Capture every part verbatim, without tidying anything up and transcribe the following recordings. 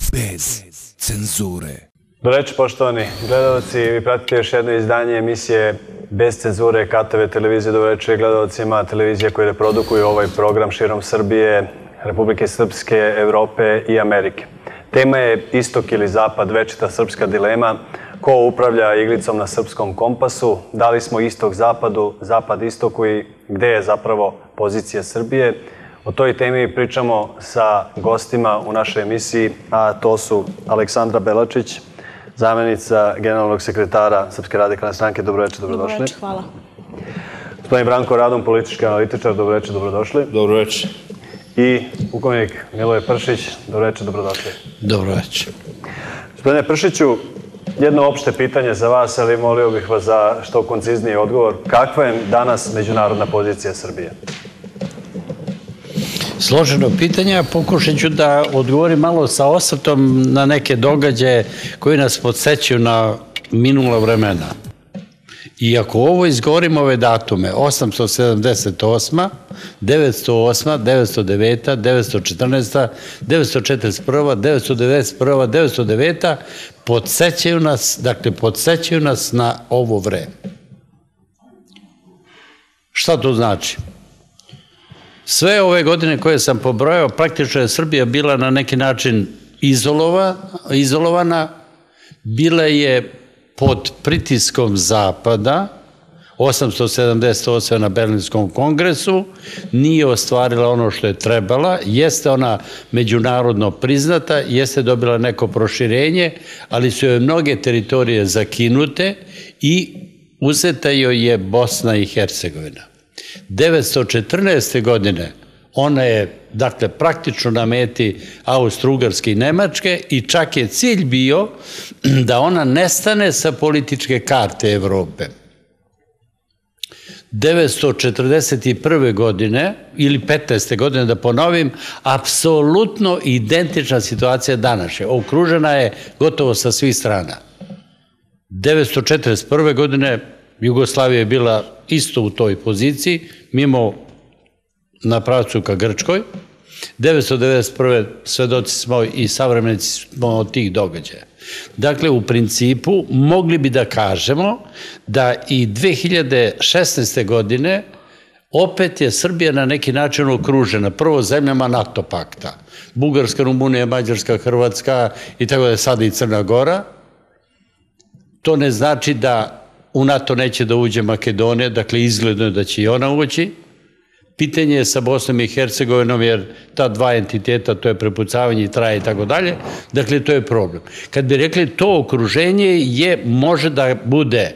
bez cenzure. Dobroveče, poštovani gledalci. Vi pratite još jedno izdanje emisije Bez cenzure K T V televizije. Dobroveče gledalcima televizije koje reprodukuju ovaj program širom Srbije, Republike Srpske, Evrope i Amerike. Tema je istok ili zapad, večita srpska dilema. Ko upravlja iglicom na srpskom kompasu? Da li smo istok zapadu, zapad istoku i gde je zapravo pozicija Srbije? O toj temi pričamo sa gostima u našoj emisiji, a to su Aleksandra Belačić, zamenica generalnog sekretara Srpske radikalne stranke. Dobroveče, dobrodošli. Dobroveče, hvala. Gospodin Branko Radon, politički analitičar. Dobroveče, dobrodošli. Dobroveče. I pukovnik Miloje Pršić. Dobroveče, dobrodošli. Dobroveče. Gospodine Pršiću, jedno opšte pitanje za vas, ali molio bih vas za što koncizniji odgovor. Kakva je danas međunarodna pozicija Srbije? Složeno pitanje, a pokušat ću da odgovorim malo sa osvrtom na neke događaje koji nas podsećaju na minula vremena. I ako ovo izgovorimo ove datume, osamsto sedamdeset osma, devetsto osma, devetsto deveta, devetsto četrnaesta, devetsto četrdeset prva, devetsto devedeset prva, devetsto deveta, podsećaju nas, dakle, podsećaju nas na ovo vreme. Šta to znači? Sve ove godine koje sam pobrojao, praktično je Srbija bila na neki način izolovana, bila je pod pritiskom Zapada, osamsto sedamdeset osme na Berlinskom kongresu, nije ostvarila ono što je trebala, jeste ona međunarodno priznata, jeste dobila neko proširenje, ali su joj mnoge teritorije zakinute i uzeta joj je Bosna i Hercegovina. devetsto četrnaeste. godine ona je, dakle, praktično na meti Austro-Ugarske i Nemačke i čak je cilj bio da ona nestane sa političke karte Evrope. devetsto četrdeset prve. godine, ili petnaeste. godine, da ponovim, apsolutno identična situacija današnja. Okružena je gotovo sa svih strana. devetsto četrdeset prve. godine Jugoslavija je bila isto u toj poziciji, mimo na pravcu ka Grčkoj. devetsto devedeset prve. svedoci smo i savremenici smo od tih događaja. Dakle, u principu, mogli bi da kažemo da i dve hiljade šesnaeste. godine opet je Srbija na neki način okružena. Prvo zemljama NATO pakta. Bugarska, Rumunija, Mađarska, Hrvatska i tako da je sada i Crna Gora. To ne znači da u NATO neće da uđe Makedonija, dakle izgledno je da će i ona ući. Pitanje je sa Bosnom i Hercegovinom, jer ta dva entiteta, to je prepucavanje i traje i tako dalje, dakle to je problem. Kad bi rekli to okruženje je, može da bude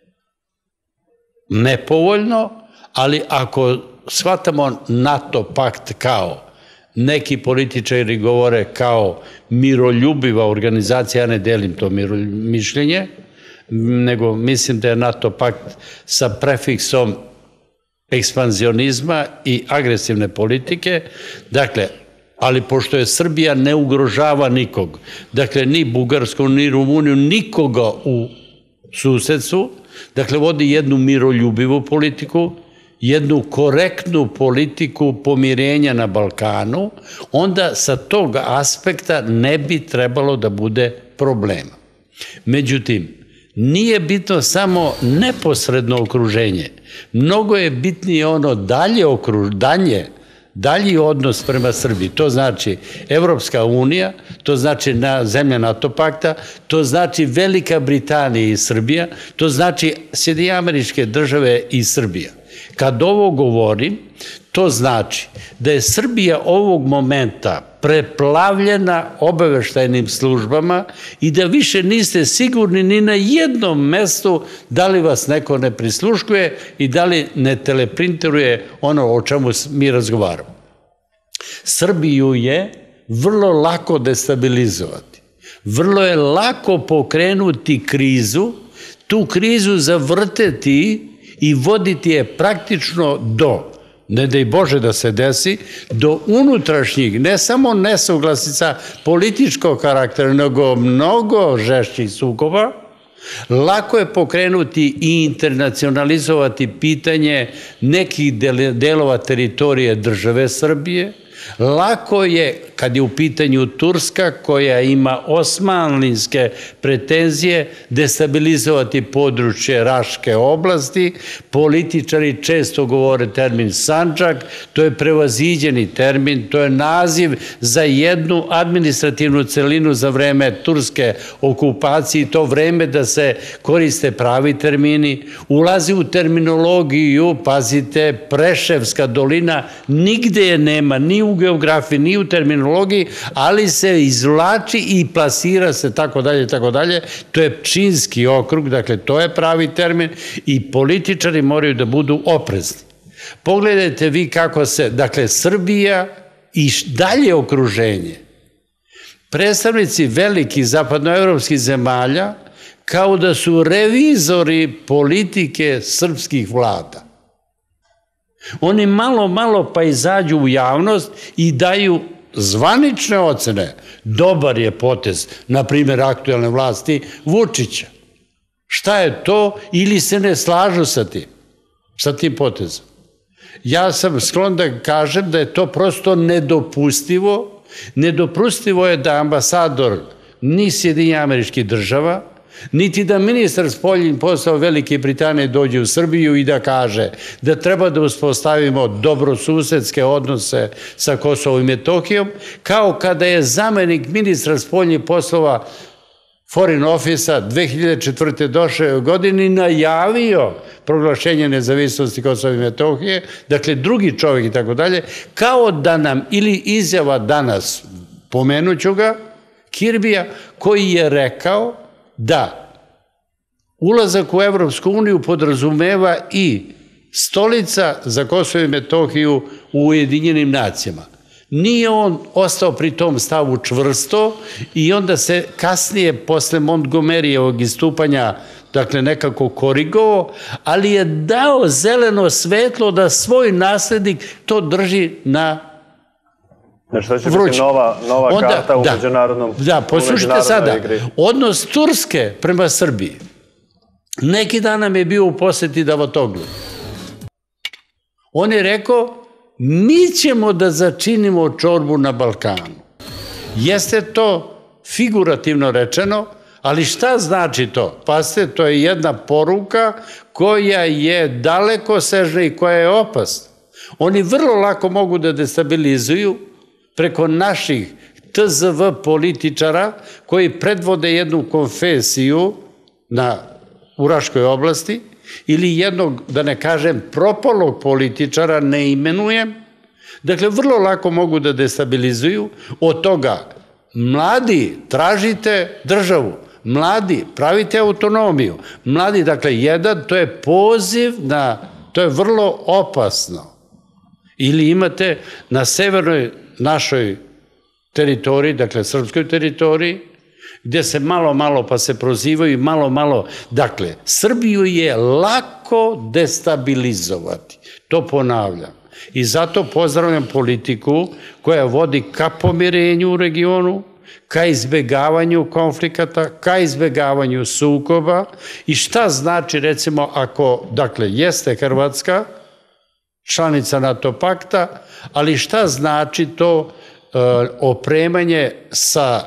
nepovoljno, ali ako shvatamo NATO pakt kao, neki političari govore kao miroljubiva organizacija, ja ne delim to mišljenje, nego mislim da je NATO pakt sa prefiksom ekspanzionizma i agresivne politike, dakle, ali pošto je Srbija ne ugrožava nikog, dakle, ni Bugarsku, ni Rumuniju, nikoga u susedstvu, dakle, vodi jednu miroljubivu politiku, jednu korektnu politiku pomirenja na Balkanu, onda sa tog aspekta ne bi trebalo da bude problema. Međutim, nije bitno samo neposredno okruženje. Mnogo je bitnije ono dalje okruženje, dalji odnos prema Srbiji. To znači Evropska unija, to znači zemlja NATO pakta, to znači Velika Britanija i Srbija, to znači Sjedinjene Američke Države i Srbija. Kad ovo govorim, to znači da je Srbija ovog momenta preplavljena obaveštajnim službama i da više niste sigurni ni na jednom mestu da li vas neko ne prisluškuje i da li ne teleprinteruje ono o čemu mi razgovaramo. Srbiju je vrlo lako destabilizovati. Vrlo je lako pokrenuti krizu, tu krizu zavrteti i voditi je praktično do, ne daj Bože da se desi, do unutrašnjih, ne samo nesuglasica političkog karaktera, nego mnogo žešćih sukoba. Lako je pokrenuti i internacionalizovati pitanje nekih delova teritorije države Srbije. Lako je kad je u pitanju Turska koja ima osmanlijske pretenzije destabilizovati područje Raške oblasti, političari često govore termin Sandžak, to je prevaziđeni termin, to je naziv za jednu administrativnu celinu za vreme turske okupacije i to vreme da se koriste pravi termini, ulazi u terminologiju, pazite, Preševska dolina, nigde je nema, ni u geografiji, ni u terminologiji, ali se izvlači i plasira se tako dalje, tako dalje. To je Pčinjski okrug, dakle, to je pravi termin i političari moraju da budu oprezni. Pogledajte vi kako se, dakle, Srbija i dalje okruženje, predstavnici velikih zapadnoevropskih zemalja kao da su revizori politike srpskih vlada. Oni malo, malo pa izađu u javnost i daju zvanične ocene. Dobar je potez, na primjer, aktuelne vlasti Vučića. Šta je to? Ili se ne slažu sa tim, sa tim potezom. Ja sam sklon da kažem da je to prosto nedopustivo. Nedopustivo je da ambasador ni Sjedinjenih Američkih Država, niti da ministar spoljnih poslova Velike Britanije dođe u Srbiju i da kaže da treba da uspostavimo dobrosusedske odnose sa Kosovom i Metohijom, kao kada je zamenik ministra spoljnih poslova Foreign Office-a dve hiljade četvrte došle godine najavio proglašenje nezavisnosti Kosova i Metohije, dakle drugi čovjek i tako dalje, kao da nam, ili izjava danas, pomenuću ga, Kirbija, koji je rekao da ulazak u Evropsku uniju podrazumeva i stolica za Kosovo i Metohiju u Ujedinjenim nacijama. Nije on ostao pri tom stavu čvrsto i onda se kasnije, posle Montgomeryjevog istupanja, dakle nekako korigovao, ali je dao zeleno svetlo da svoj naslednik to drži na Znači, to će biti nova karta u međunarodnom igri. Da, poslušajte sada, odnos Turske prema Srbiji. Neki dan nam je bio u poseti Davutoglu. On je rekao, mi ćemo da začinimo čorbu na Balkanu. Jeste to figurativno rečeno, ali šta znači to? Pazite, to je jedna poruka koja je dalekosežna i koja je opasna. Oni vrlo lako mogu da destabilizuju preko naših T Z V političara koji predvode jednu konfesiju u Raškoj oblasti ili jednog, da ne kažem, propalog političara, ne imenujem. Dakle, vrlo lako mogu da destabilizuju. Od toga, mladi, tražite državu, mladi, pravite autonomiju, mladi, dakle, jedan, to je poziv na, to je vrlo opasno. Ili imate na severnoj našoj teritoriji, dakle srpskoj teritoriji, gdje se malo, malo pa se prozivaju, malo, malo. Dakle, Srbiju je lako destabilizovati. To ponavljam. I zato pozdravljam politiku koja vodi ka pomirenju u regionu, ka izbegavanju konflikata, ka izbegavanju sukoba. I šta znači, recimo, ako, dakle, jeste Hrvatska, članica NATO pakta, ali šta znači to opremanje sa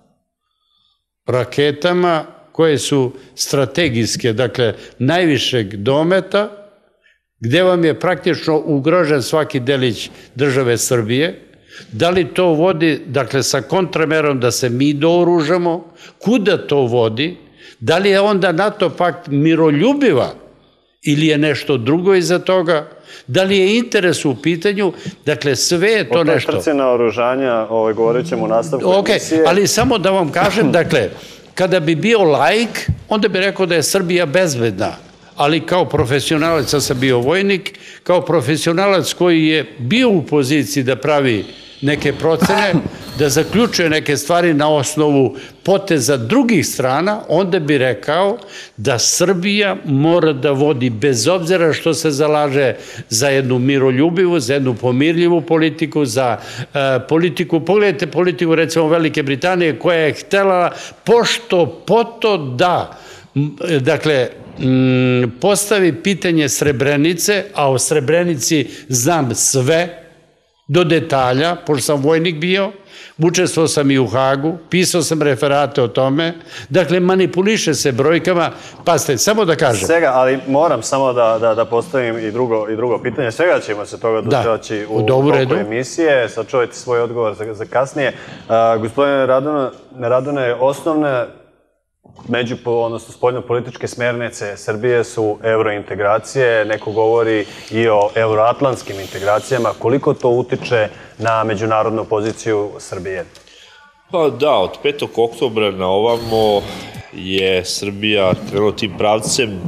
raketama koje su strategijske, dakle, najvišeg dometa, gde vam je praktično ugrožen svaki delić države Srbije, da li to vodi, dakle, sa kontramerom da se mi dooružamo, kuda to vodi, da li je onda NATO pakt miroljubiva ili je nešto drugo iza toga, da li je interes u pitanju, dakle, sve je to nešto. O toj trci na oružanja govorit ćemo u nastavku emisije. Ok, ali samo da vam kažem, dakle, kada bi bio laik, onda bi rekao da je Srbija bezbedna, ali kao profesionalac, ja sam bio vojnik, kao profesionalac koji je bio u poziciji da pravi neke procene, da zaključuje neke stvari na osnovu poteza drugih strana, onda bi rekao da Srbija mora da vodi, bez obzira što se zalaže za jednu miroljubivu, za jednu pomirljivu politiku, za politiku, pogledajte politiku recimo Velike Britanije koja je htela pošto poto da, dakle, postavi pitanje Srebrenice, a o Srebrenici znam sve, do detalja, pošto sam vojnik bio, učestvovao sam i u Hagu, pisao sam referate o tome, dakle manipuliše se brojkama, pazite, samo da kažem. Svega, ali moram samo da, da, da postavim i drugo, i drugo pitanje, svega ćemo se toga doći u toku emisije, sačuvajte svoj odgovor za, za kasnije. Uh, gospodine Radone, Radone, osnovne među, odnosno spoljno-političke smernice Srbije su eurointegracije, neko govori i o euroatlantskim integracijama. Koliko to utiče na međunarodnu poziciju Srbije? Pa da, od petog oktobra na ovamo je Srbija krenula tim pravcem.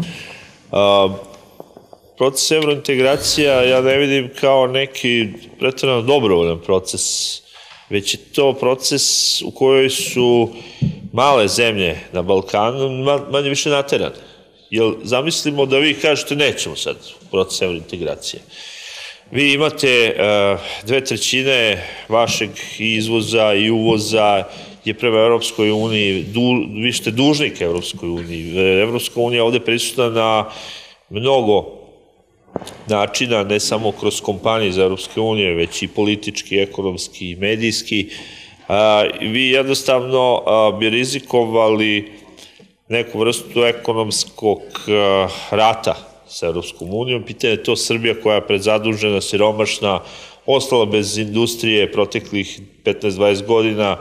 Proces eurointegracija ja ne vidim kao neki pretjerano dobrovoljan proces, već je to proces u kojoj su male zemlje na Balkanu manje više naterane. Jer zamislimo da vi kažete nećemo sad proces eurointegracije. Vi imate dve trećine vašeg izvoza i uvoza je prema Evropskoj uniji, vi ste dužnik Evropskoj uniji. Evropska unija ovde prisutna na mnogo načina, ne samo kroz kompanije iz Evropske unije, već i politički, ekonomski i medijski. Vi jednostavno bi rizikovali neku vrstu ekonomskog rata sa Evropskom unijom. Pitanje je to Srbija koja je predzadužena, siromašna, ostala bez industrije proteklih petnaest do dvadeset godina.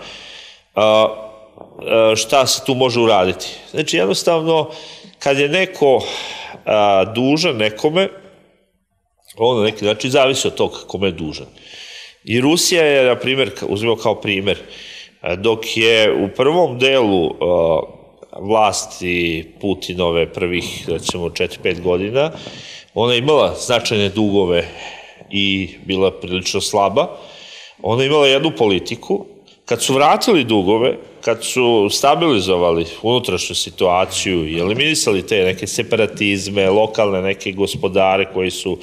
Šta se tu može uraditi? Znači, jednostavno, kad je neko dužan nekome, on na neki način zavisi od toga kome je dužan. I Rusija je, na primjer, uzmimo kao primjer, dok je u prvom delu vlasti Putinove prvih, recimo, četiri pet godina, ona je imala značajne dugove i bila prilično slaba. Ona je imala jednu politiku. Kad su vratili dugove, kad su stabilizovali unutrašnju situaciju i eliminisali te neke separatizme, lokalne neke gospodare koji su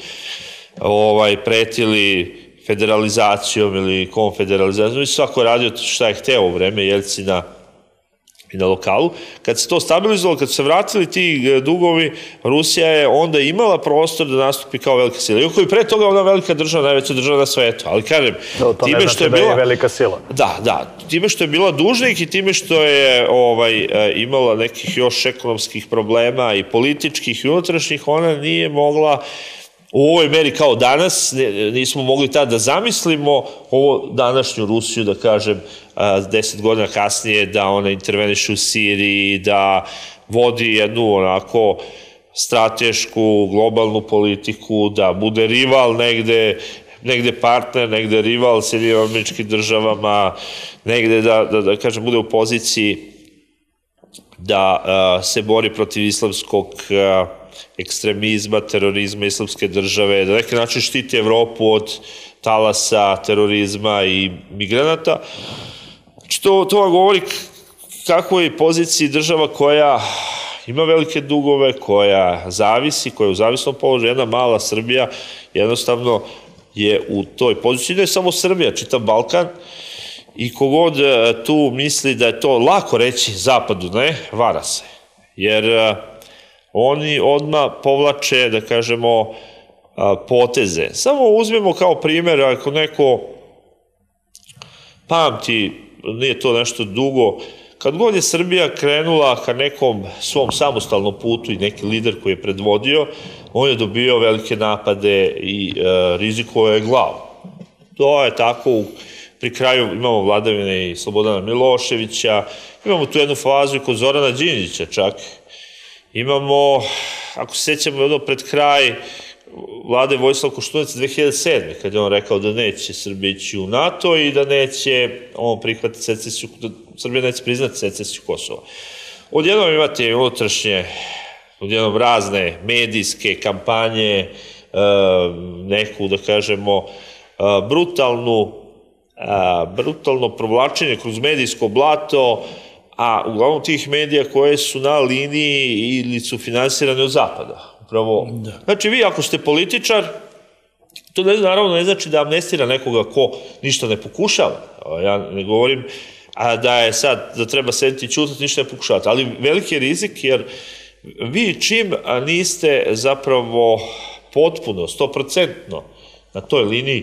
pretili federalizacijom ili konfederalizacijom, i svako je radio šta je hteo u vreme Jeljcina i na lokalu. Kad se to stabilizovalo, kad su se vratili ti dugovi, Rusija je onda imala prostor da nastupi kao velika sila. Iako je pre toga ona velika država, najveća država na svetu. Ali kažem, time što je bila... velika sila. Da, da. Time što je bila dužnik i time što je imala nekih još ekonomskih problema i političkih i unutrašnjih, ona nije mogla u ovoj meri kao danas, nismo mogli tada da zamislimo ovo današnju Rusiju, da kažem, deset godina kasnije, da ona interveniše u Siriji, da vodi jednu onako stratešku, globalnu politiku, da bude rival negde, negde partner, negde rival Sjedinjenim Američkim Državama, negde da, da kažem, bude u poziciji da se bori protiv islamskog ekstremizma, terorizma, islamske države, da neki način štiti Evropu od talasa, terorizma i migranata. To, to vam govori kako je poziciji država koja ima velike dugove, koja zavisi, koja je u zavisnom položaju. Jedna mala Srbija jednostavno je u toj poziciji. Ne samo Srbija, čitav Balkan. I kogod tu misli da je to lako reći Zapadu, ne, vara se. Jer oni odmah povlače, da kažemo, poteze. Samo uzmemo kao primjer, ako neko pamti, nije to nešto dugo, kad god je Srbija krenula ka nekom svom samostalnom putu i neki lider koji je predvodio, on je dobio velike napade i rizikovao je glavu. To je tako, pri kraju imamo vladavine i Slobodana Miloševića, imamo tu jednu fazu i kod Zorana Đinđića čak. Imamo, ako se sjećamo, jedno pred kraj vlade Vojislava Koštunice dve hiljade sedme. kad je on rekao da neće Srbija ići u NATO i da neće on prihvatiti secesiju, da Srbija neće priznati secesiju Kosova. Odjednom imate unutrašnje, odjednom razne medijske kampanje, neku, da kažemo, brutalnu, brutalno provlačenje kroz medijsko blato, a uglavnom tih medija koje su na liniji ili su finansirane od zapada. Upravo. Znači, vi ako ste političar, to naravno ne znači da amnestira nekoga ko ništa ne pokušava. Ja ne govorim da je sad, da treba sediti i ćutati, ništa ne pokušavati. Ali veliki je rizik, jer vi čim niste zapravo potpuno, stoprocentno na toj liniji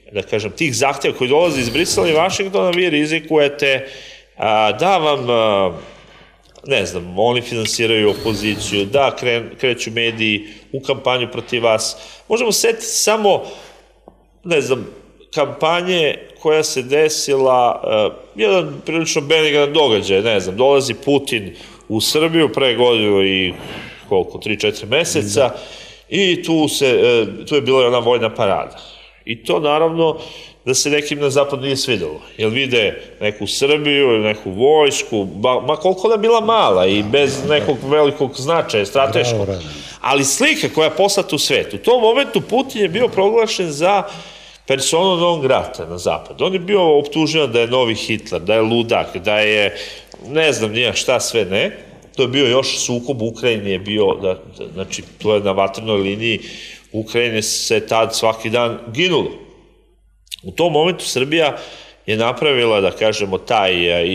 da kažem, tih zahtjeva koji dolaze iz Brisela i Vašingtona, vi rizikujete da vam, ne znam, oni finansiraju opoziciju, da kreću mediji u kampanju protiv vas. Možemo setiti samo, ne znam, kampanje koja se desila, jedan prilično benigan događaj, ne znam, dolazi Putin u Srbiju pre godinu i koliko, tri četiri meseca i tu, se, tu je bila ona vojna parada. I to naravno da se nekim na zapad nije svidelo, jer vide neku Srbiju, neku vojsku, ma koliko da bila mala i bez nekog velikog značaja, strateškog, ali slika koja je poslata u svetu. U tom momentu Putin je bio proglašen za persona non grata na zapadu. On je bio optužen da je novi Hitler, da je ludak, da je ne znam nija šta sve ne. To je bio još sukob, u Ukrajini je bio, znači to je na vatrenoj liniji, u Ukrajini se tad svaki dan ginulo. U tom momentu Srbija je napravila, da kažemo, taj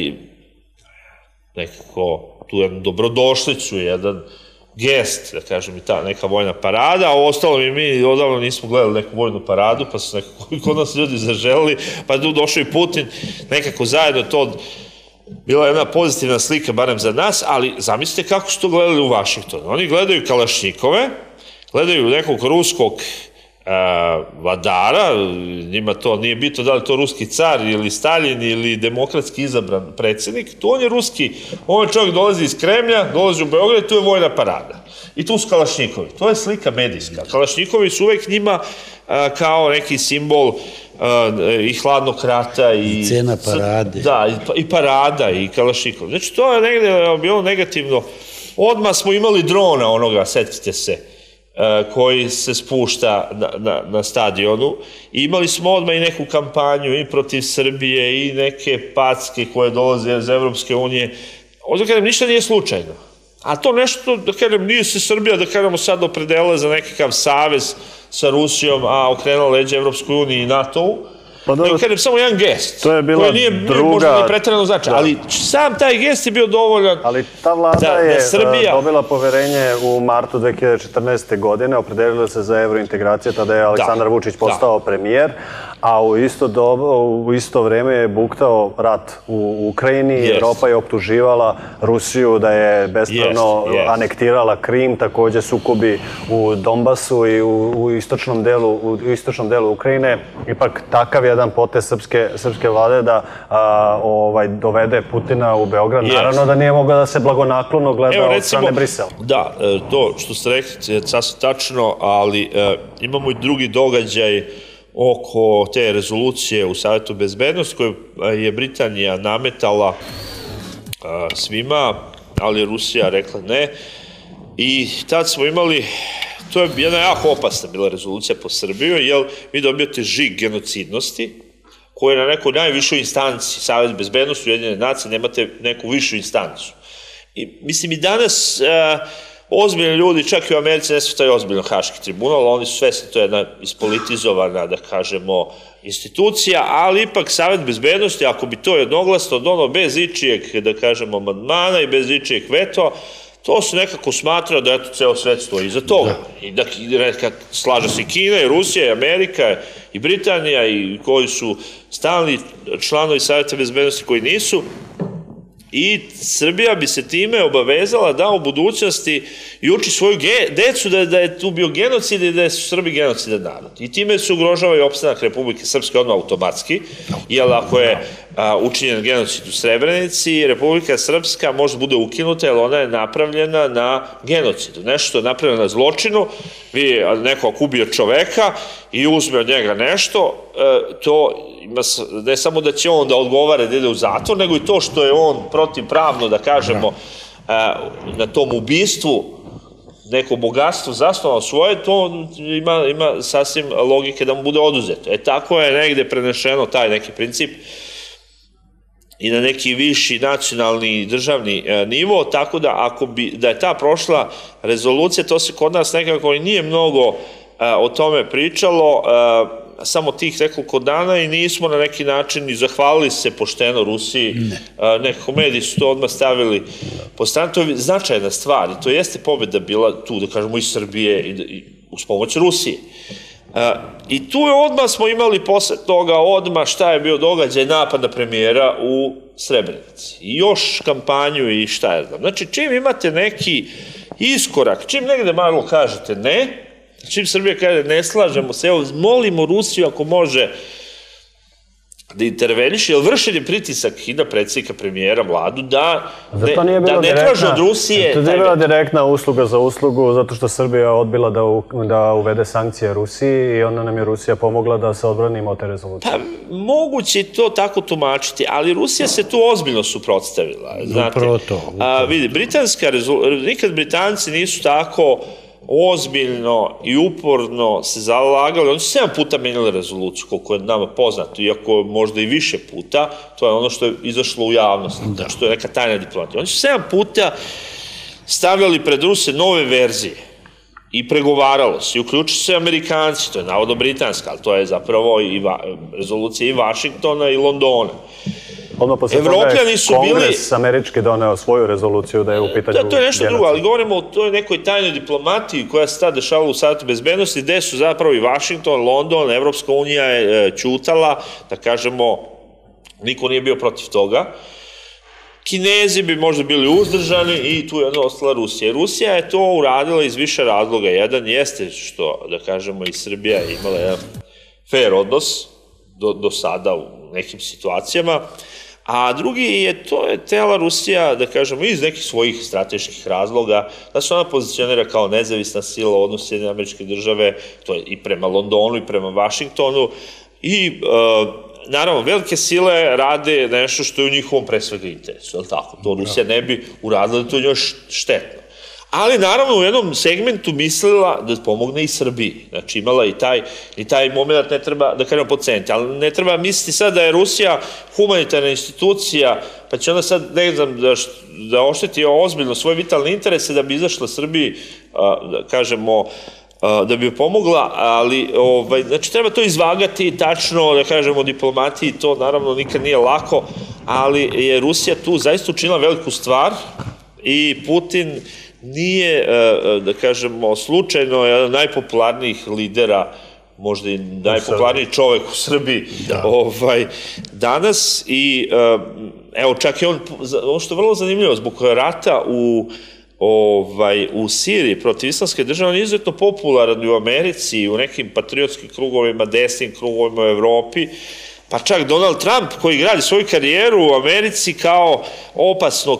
nekako, tu jednu dobrodošlicu, jedan gest, da kažem, i ta neka vojna parada, a ostalo mi mi odavno nismo gledali neku vojnu paradu, pa su nekako kod nas ljudi zaželili, pa je tu došao i Putin, nekako zajedno to bila jedna pozitivna slika, barem za nas, ali zamislite kako su to gledali u Vašingtonu. Oni gledaju kalašnjikove, gledaju nekog ruskog vladara, njima to nije bitno da li to ruski car ili Stalin ili demokratski izabran predsjednik, to on je ruski, on čovjek dolazi iz Kremlja, dolazi u Beograd i tu je vojna parada. I tu su kalašnjikovi. To je slika medijska. Kalašnjikovi su uvek njima kao neki simbol i hladnog rata i cena parade. Da, i parada i kalašnjikovi. Znači to je negde bilo negativno. Odmah smo imali drona onoga, setite se, koji se spušta na stadionu. Imali smo odmah i neku kampanju i protiv Srbije i neke packe koje dolaze iz Evropske unije. Ovdje kažem, ništa nije slučajno. A to nešto, da kažem, nije se Srbija, da kažemo, sad opredela za nekakav savez sa Rusijom, a okrenula leđa Evropskoj uniji i NATO-u. Da kažem, samo jedan gest, koji nije možda ni pretrano značaj, ali sam taj gest je bio dovoljan. Ali ta vlada je dobila poverenje u martu dve hiljade četrnaeste. godine, opredelila se za evrointegracije, tada je Aleksandar Vučić postao premijer, a u isto vreme je buktao rat u Ukrajini, Evropa je optuživala Rusiju da je bespravno anektirala Krim, takođe sukobi u Donbasu i u istočnom delu Ukrajine. Ipak takav jedan potez srpske vlade da dovede Putina u Beograd. Naravno da nije mogla da se blagonaklono gleda od strane Brisela. Da, to što ste rekli je sasvim tačno, ali imamo i drugi događaj oko te rezolucije u Savetu bezbednosti koju je Britanija nametala svima, ali Rusija rekla ne. I tad smo imali, to je jedna jako opasna bila rezolucija po Srbiju, jer vi dobijate žig genocidnosti, koji je na nekoj najvišoj instanci, Savet bezbednosti, Ujedinjene nacije, nemate neku višu instancu. I mislim i danas ozbiljni ljudi, čak i u Americi ne shvataju ozbiljno Haški tribunal, oni su svesni, to je jedna ispolitizovana, da kažemo, institucija, ali ipak Savet bezbednosti, ako bi to jednoglasno dono bez ičijeg, da kažemo, amandmana i bez ičijeg veto, to se nekako smatra da eto ceo svet stoji iza toga. I da slaže se i Kina, i Rusija, i Amerika, i Britanija, i koji su stalni članovi Saveta bezbednosti koji nisu. I Srbija bi se time obavezala da u budućnosti uči svoju decu da je tu bio genocid i da su Srbi genocidan narod. I time se ugrožava i opstanak Republike Srpske odmah automatski, jer ako je učinjen genocid u Srebrenici, Republika Srpska može bude ukinuta jer ona je napravljena na genocidu. Nešto je napravljeno na zločinu, vi neko ako ubije čoveka i uzme od njega nešto, to ne samo da će on da odgovara da ide u zatvor, nego i to što je on protivpravno, da kažemo, na tom ubistvu neko bogatstvo zasnovao svoje, to ima sasvim logike da mu bude oduzeto. E tako je negde prenešeno taj neki princip i na neki viši nacionalni državni nivo, tako da ako bi, da je ta prošla rezolucija, to se kod nas nekako i nije mnogo o tome pričalo, samo tih nekoliko dana i nismo na neki način i zahvalili se pošteno Rusiji. Nekako mediji su to odmah stavili po stranu. To je značajna stvar i to jeste pobjeda bila tu, da kažemo, i Srbije i uz pomoć Rusije. I tu je odmah smo imali posle toga, odmah šta je bio događaj, napad na premijera u Srebrenici. I još kampanju i šta je znam. Znači, čim imate neki iskorak, čim negde malo kažete ne, čim Srbija kaže ne slažemo se, evo, molimo Rusiju ako može da interveniše, jer vršen je pritisak i na predsjednika, premijera, vladu, da ne, da ne traže od Rusije... To je bila direktna usluga za uslugu, zato što Srbija odbila da, u, da uvede sankcije Rusiji i onda nam je Rusija pomogla da se odbranimo od te rezolucije. Pa, moguće to tako tumačiti, ali Rusija se tu ozbiljno suprotstavila. Znate, upravo to. Upravo. A, vidi, britanska rezolucija, nikad Britanci nisu tako ozbiljno i uporno se zalagali, oni su sedam puta menjali rezoluciju, koliko je nama poznato, iako možda i više puta, to je ono što je izašlo u javnost, da. Što je neka tajna diplomatija. Oni su sedam puta stavljali pred Ruse nove verzije i pregovaralo se, i uključili se Amerikanci, to je navodno britanska, ali to je zapravo i va, rezolucija i Vašingtona i Londona. Odmah posle toga je Kongres američki doneo svoju rezoluciju da je u pitanju... Da, to je nešto drugo, ali govorimo o toj nekoj tajnoj diplomatiji koja se tada dešavala u Savetu bezbednosti, gde su zapravo i Vašington, London, Evropska unija je ćutala, da kažemo, niko nije bio protiv toga. Kinezi bi možda bili uzdržani i tu je jedna ostala Rusija. Rusija je to uradila iz više razloga. Jedan jeste što, da kažemo, i Srbija je imala jedan fair odnos do, do sada u nekim situacijama, a drugi je, to je tela Rusija, da kažemo, iz nekih svojih strateških razloga, da se ona pozicionira kao nezavisna sila u odnosu Sjedinjene Američke Države, to je i prema Londonu i prema Vašingtonu, i naravno, velike sile rade nešto što je u njihovom pre svega interesu, je li tako? To Rusija ne bi uradila, da to je njoj štetno. Ali naravno u jednom segmentu mislila da pomogne i Srbiji. Znači imala i taj, i taj moment, ne treba da kažemo podceniti, ali ne treba misliti sad da je Rusija humanitarna institucija, pa će onda sad, ne znam, da, da ošteti ozbiljno svoje vitalne interese da bi izašla Srbiji, da kažemo, da bi joj pomogla, ali ovaj, znači treba to izvagati tačno, da kažemo, o diplomatiji, to naravno nikad nije lako, ali je Rusija tu zaista učinila veliku stvar i Putin nije, da kažemo, slučajno jedan od najpopularnijih lidera, možda i najpopularniji čovek u Srbiji ovaj, danas i evo čak i on, ono što je vrlo zanimljivo, zbog rata u ovaj, u Siriji protiv islamske države, on je izuzetno popularan u Americi i u nekim patriotskim krugovima, desnim krugovima u Evropi, pa čak Donald Trump koji gradi svoju karijeru u Americi kao opasnog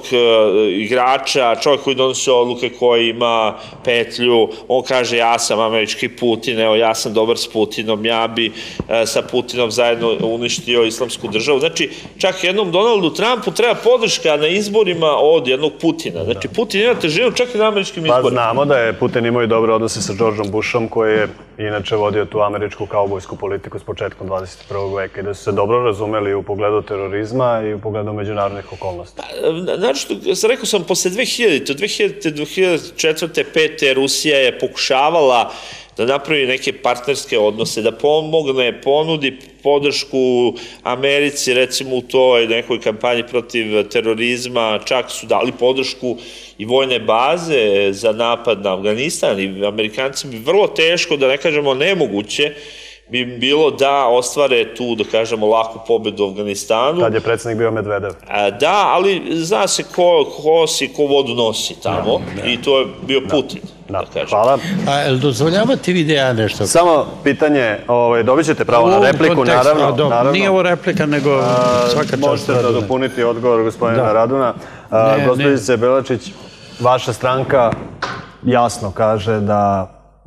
igrača, čovjek koji donosi odluke, koji ima petlju, on kaže ja sam američki Putin, evo ja sam dobar s Putinom, ja bi sa Putinom zajedno uništio islamsku državu. Znači, čak jednom Donaldu Trumpu treba podrška na izborima od jednog Putina. Znači, Putin ima težinu čak i na američkim izborima. Pa znamo da je Putin imao i dobre odnose sa Georgeom Bushom, koji je inače vodio tu američku kaubojsku politiku s početkom dvadeset prvog veka i da su se dobro razumeli u pogledu terorizma i u pogledu međunarodnih okolnosti. Znači, što rekao sam, posle dve hiljadite, dve hiljadite, dve hiljadite četvrte, pete Rusija je pokušavala da napravi neke partnerske odnose, da pomogne, ponudi podršku Americi, recimo u toj nekoj kampanji protiv terorizma, čak su dali podršku i vojne baze za napad na Afganistan i Amerikanci bi vrlo teško, da ne kažemo nemoguće, bi bilo da ostvare tu, da kažemo, laku pobedu u Afganistanu. Tad je predsjednik bio Medvedev. Da, ali zna se ko, ko si, ko vodu nosi tamo i to je bio Putin. Da, hvala. A jel dozvoljavate vi da ja nešto? Samo pitanje, dobit ćete pravo na repliku, naravno. Nije ovo replika, nego svaka čast. Možete da dopuniti odgovor gospodina Raduna. Gospođice Belačić, vaša stranka jasno kaže da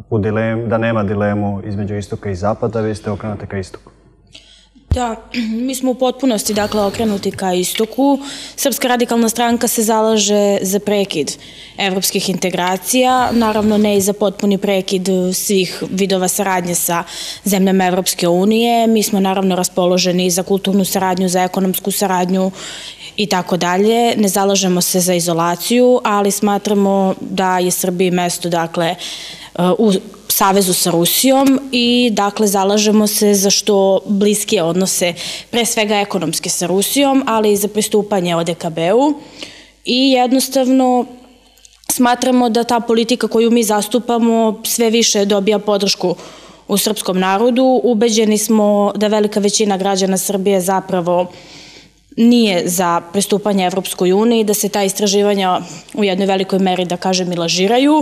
da nema dilemu između istoka i zapada, vi ste okrenuti ka istoku. Da, mi smo u potpunosti, dakle, okrenuti ka istoku. Srpska radikalna stranka se zalaže za prekid evropskih integracija, naravno ne i za potpuni prekid svih vidova saradnje sa zemljama Evropske unije. Mi smo naravno raspoloženi za kulturnu saradnju, za ekonomsku saradnju i tako dalje. Ne zalažemo se za izolaciju, ali smatramo da je Srbiji mesto, dakle, u savezu sa Rusijom i dakle zalažemo se za što bliskije odnose, pre svega ekonomske sa Rusijom, ali i za pristupanje O D K B-u i jednostavno smatramo da ta politika koju mi zastupamo sve više dobija podršku u srpskom narodu. Ubeđeni smo da velika većina građana Srbije zapravo nije za pristupanje Evropskoj uniji, da se ta istraživanja u jednoj velikoj meri, da kažem, i lažiraju.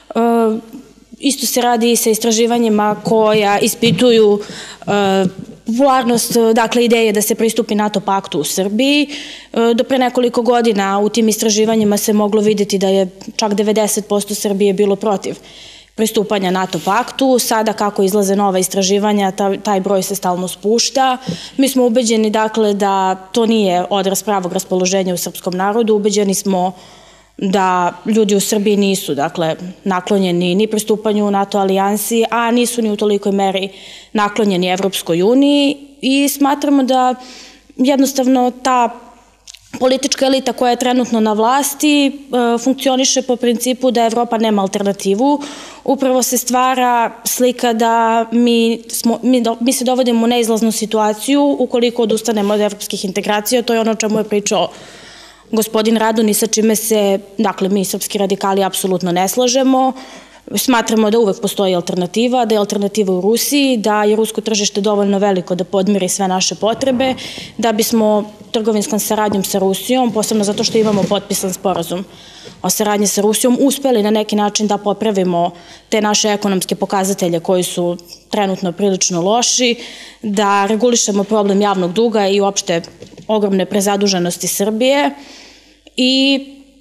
Isto se radi i sa istraživanjima koja ispituju popularnost, dakle, ideje da se pristupi NATO paktu u Srbiji. Do pre nekoliko godina u tim istraživanjima se moglo videti da je čak devedeset posto Srbije bilo protiv pristupanja NATO paktu. Sada kako izlaze nova istraživanja, taj broj se stalno spušta. Mi smo ubeđeni, dakle, da to nije odraz pravog raspoloženja u srpskom narodu. Ubeđeni smo da ljudi u Srbiji nisu, dakle, naklonjeni ni pristupanju u NATO alijansi, a nisu ni u tolikoj meri naklonjeni Evropskoj uniji i smatramo da jednostavno ta politička elita koja je trenutno na vlasti funkcioniše po principu da Evropa nema alternativu. Upravo se stvara slika da mi, smo, mi, do, mi se dovodimo u neizlaznu situaciju ukoliko odustanemo od evropskih integracija. To je ono o čemu je pričao gospodin Radun i sa čime se, dakle, mi srpski radikali apsolutno ne slažemo. Smatramo da uvek postoji alternativa, da je alternativa u Rusiji, da je rusko tržište dovoljno veliko da podmiri sve naše potrebe, da bismo trgovinskom saradnjom sa Rusijom, posebno zato što imamo potpisan sporazum o saradnji sa Rusijom, uspeli na neki način da popravimo te naše ekonomske pokazatelje koji su trenutno prilično loši, da regulišemo problem javnog duga i uopšte ogromne prezaduženosti Srbije i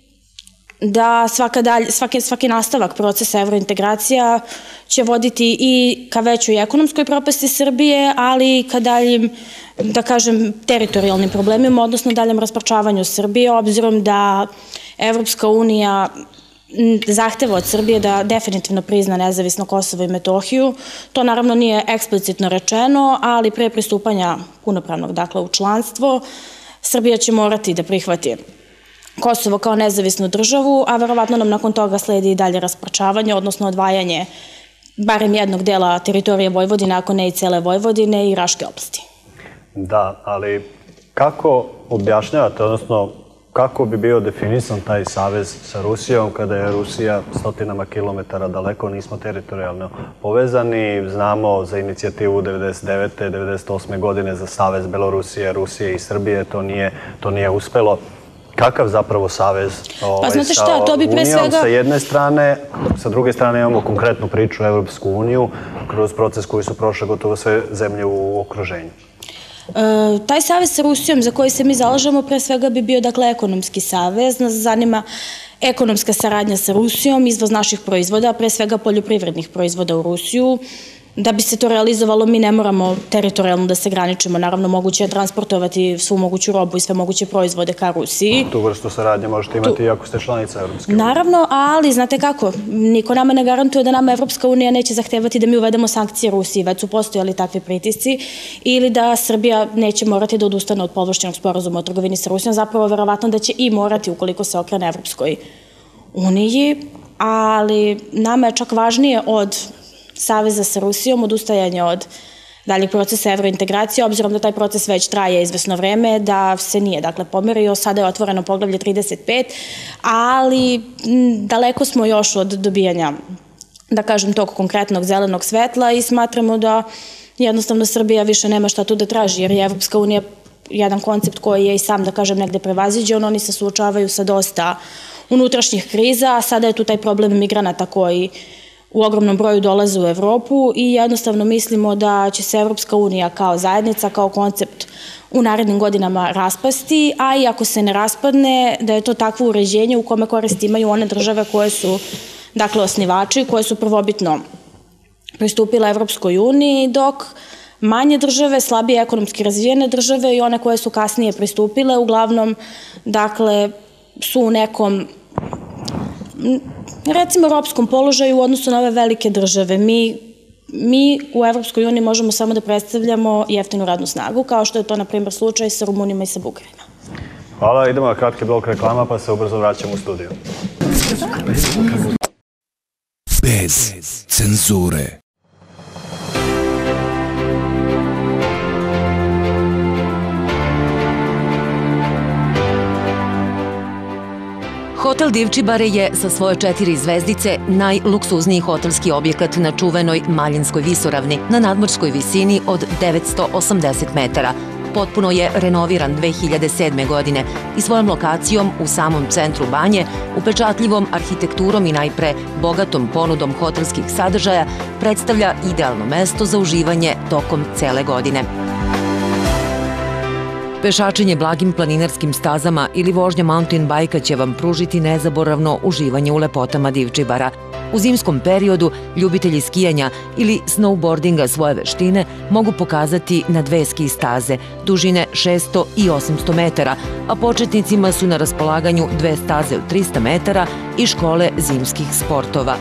da svaka dalje, svaki, svaki nastavak procesa evrointegracija će voditi i ka većoj ekonomskoj propasti Srbije, ali i ka daljim, da kažem, teritorijalnim problemima, odnosno daljem rasparčavanju Srbije, obzirom da Evropska unija zahteva od Srbije da definitivno prizna nezavisno Kosovo i Metohiju. To naravno nije eksplicitno rečeno, ali pre pristupanja punopravnog, dakle, u članstvo, Srbija će morati da prihvati Kosovo kao nezavisnu državu, a verovatno nam nakon toga sledi i dalje rasparčavanje, odnosno odvajanje barem jednog dela teritorije Vojvodine, ako ne i cele Vojvodine i Raške oblasti. Da, ali kako objašnjavate, odnosno kako bi bio definisan taj savez sa Rusijom kada je Rusija stotinama kilometara daleko, nismo teritorijalno povezani, znamo za inicijativu devedeset devete devedeset osme godine za savez Belorusije, Rusije i Srbije, to nije, to nije uspelo. Kakav zapravo savez ovaj, pa, šta, to bi pre Unijom svega... sa jedne strane, sa druge strane imamo konkretnu priču o Evropsku uniju kroz proces koji su prošle gotovo sve zemlje u okruženju. E, taj savez sa Rusijom za koji se mi zalažemo pre svega bi bio, dakle, ekonomski savez. Nas zanima ekonomska saradnja sa Rusijom, izvoz naših proizvoda, pre svega poljoprivrednih proizvoda u Rusiju. Da bi se to realizovalo, mi ne moramo teritorijalno da se graničimo. Naravno, moguće je transportovati svu moguću robu i sve moguće proizvode ka Rusiji. Tu vrstu saradnje možete imati i ako ste članica Evropske unije. Naravno, ali znate kako, niko nama ne garantuje da nama Evropska unija neće zahtevati da mi uvedemo sankcije Rusiji, već su postojali takvi pritisci, ili da Srbija neće morati da odustane od povlašćenog sporazuma o trgovini sa Rusijom, zapravo verovatno da će i morati ukoliko se okrene Evropskoj uniji, ali nama je čak važnije od saveza sa Rusijom, odustajanje od daljeg procesa evrointegracije, obzirom da taj proces već traje izvesno vreme, da se nije, dakle, pomerio, sada je otvoreno poglavlje trideset pet, ali daleko smo još od dobijanja, da kažem, tog konkretnog zelenog svetla i smatramo da jednostavno Srbija više nema šta tu da traži, jer je Evropska unija jedan koncept koji je i sam, da kažem, negde prevaziđen, oni se suočavaju sa dosta unutrašnjih kriza, a sada je tu taj problem migranata koji u ogromnom broju dolaze u Evropu i jednostavno mislimo da će se Evropska unija kao zajednica, kao koncept u narednim godinama raspasti, a i ako se ne raspadne, da je to takvo uređenje u kome korist imaju one države koje su, dakle, osnivači, koje su prvobitno pristupile Evropskoj uniji, dok manje države, slabije ekonomski razvijene države i one koje su kasnije pristupile, uglavnom, dakle, su u nekom, recimo, ropskom položaju u odnosu na ove velike države. Mi, mi u Evropskoj uniji možemo samo da predstavljamo jeftinu radnu snagu, kao što je to, na primjer, slučaj sa Rumunima i sa Bugarima. Hvala, idemo na kratki blok reklama, pa se ubrzo vraćamo u studiju. Bez cenzure. Hotel Divčibare je sa svoje četiri zvezdice najluksuzniji hotelski objekat na čuvenoj Maljinskoj visoravni na nadmorskoj visini od devetsto osamdeset metara. Potpuno je renoviran dve hiljade sedme. godine i svojom lokacijom u samom centru Banje, upečatljivom arhitekturom i najpre bogatom ponudom hotelskih sadržaja predstavlja idealno mesto za uživanje tokom cele godine. Pešačenje blagim planinarskim stazama ili vožnja mountain bajka će vam pružiti nezaboravno uživanje u lepotama Divčibara. U zimskom periodu ljubitelji skijanja ili snowboardinga svoje veštine mogu pokazati na dve ski staze, dužine šesto i osamsto metara, a početnicima su na raspolaganju dve staze od trista metara i škole zimskih sportova.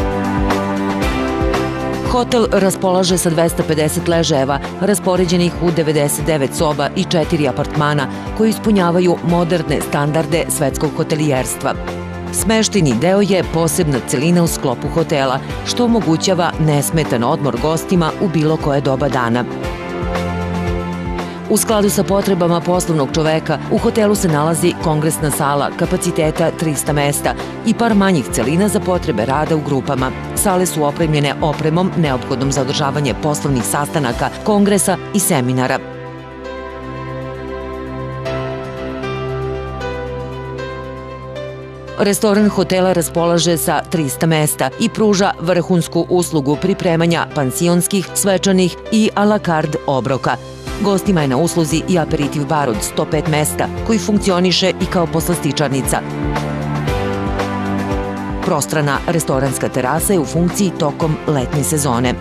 Hotel raspolaže sa dvesta pedeset ležajeva, raspoređenih u devedeset devet soba i četiri apartmana koji ispunjavaju moderne standarde svetskog hotelijerstva. Smešteni deo je posebna celina u sklopu hotela, što omogućava nesmetan odmor gostima u bilo koje doba dana. U skladu sa potrebama poslovnog čoveka, u hotelu se nalazi kongresna sala kapaciteta trista mesta i par manjih celina za potrebe rada u grupama. Sale su opremljene opremom neophodnom za održavanje poslovnih sastanaka, kongresa i seminara. Restoran hotela raspolaže sa trista mesta i pruža vrhunsku uslugu pripremanja pansionskih, svečanih i a la carte obroka. Gostima je na usluzi i aperitiv bar od sto pet mesta, koji funkcioniše i kao poslastičarnica. Prostrana restoranska terasa je u funkciji tokom letnje sezone.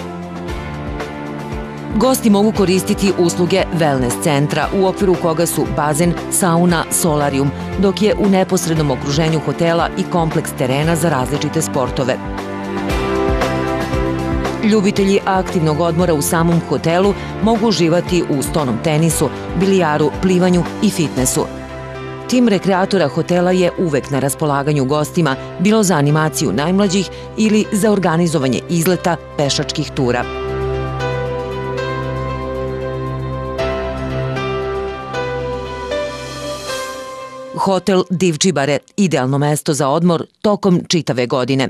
Gosti mogu koristiti usluge wellness centra, u okviru koga su bazen, sauna, solarium, dok je u neposrednom okruženju hotela i kompleks terena za različite sportove. Ljubitelji aktivnog odmora u samom hotelu mogu uživati u stonom tenisu, bilijaru, plivanju i fitnesu. Tim rekreatora hotela je uvek na raspolaganju gostima, bilo za animaciju najmlađih ili za organizovanje izleta pešačkih tura. Hotel Divčibare, idealno mesto za odmor tokom čitave godine.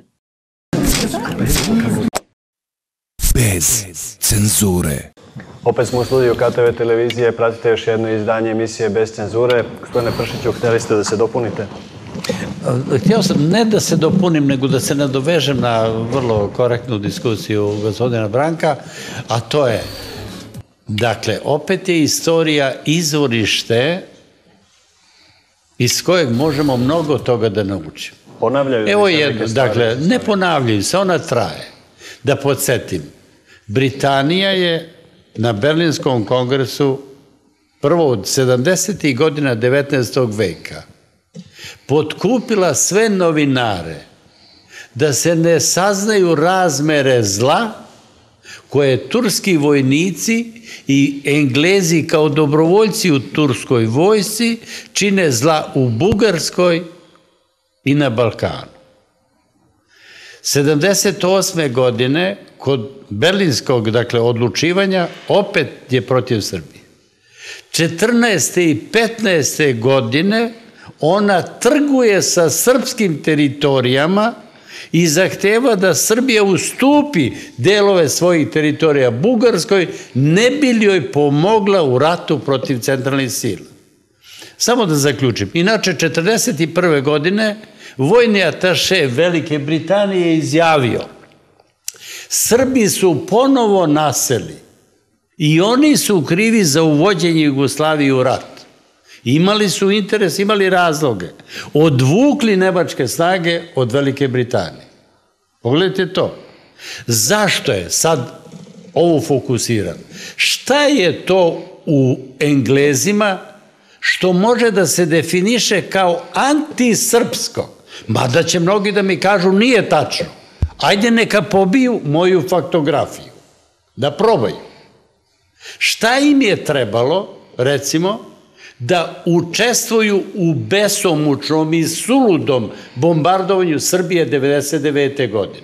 Bez cenzure. Opet smo u studiju K T V televizije, pratite još jedno izdanje emisije Bez cenzure. Gospodine Pršiću, htjeli ste da se dopunite? Htio sam ne da se dopunim, nego da se nadovežem na vrlo korektnu diskusiju gospodina Branka, a to je, dakle, opet je istorija izvorište iz kojeg možemo mnogo toga da naučimo. Ponavljaju Evo se jedno, neke stvari? dakle, ne ponavljaju se, ona traje. Da podsjetim, Britanija je na Berlinskom kongresu prvo od sedamdesetih godina devetnaestog veka potkupila sve novinare da se ne saznaju razmere zla koje turski vojnici i Englezi kao dobrovoljci u turskoj vojsci čine zla u Bugarskoj i na Balkanu. sedamdeset osme. godine kod berlinskog, dakle, odlučivanja opet je protiv Srbije. četrnaeste i petnaeste. godine ona trguje sa srpskim teritorijama i zahteva da Srbija ustupi delove svojih teritorija Bugarskoj, ne bi li joj pomogla u ratu protiv centralnih sila. Samo da zaključim. Inače, četrdeset prve. godine vojni ataše Velike Britanije je izjavio: Srbi su ponovo naseli i oni su krivi za uvođenje Jugoslavije u rat. Imali su interes, imali razloge. Odvukli nemačke snage od Velike Britanije. Pogledajte to. Zašto je sad ovo fokusiran? Šta je to u Englezima što može da se definiše kao antisrpsko? Mada će mnogi da mi kažu nije tačno. Ajde neka pobiju moju faktografiju. Da probaju. Šta im je trebalo, recimo, da učestvuju u besomučnom i suludom bombardovanju Srbije devedeset devete. godine?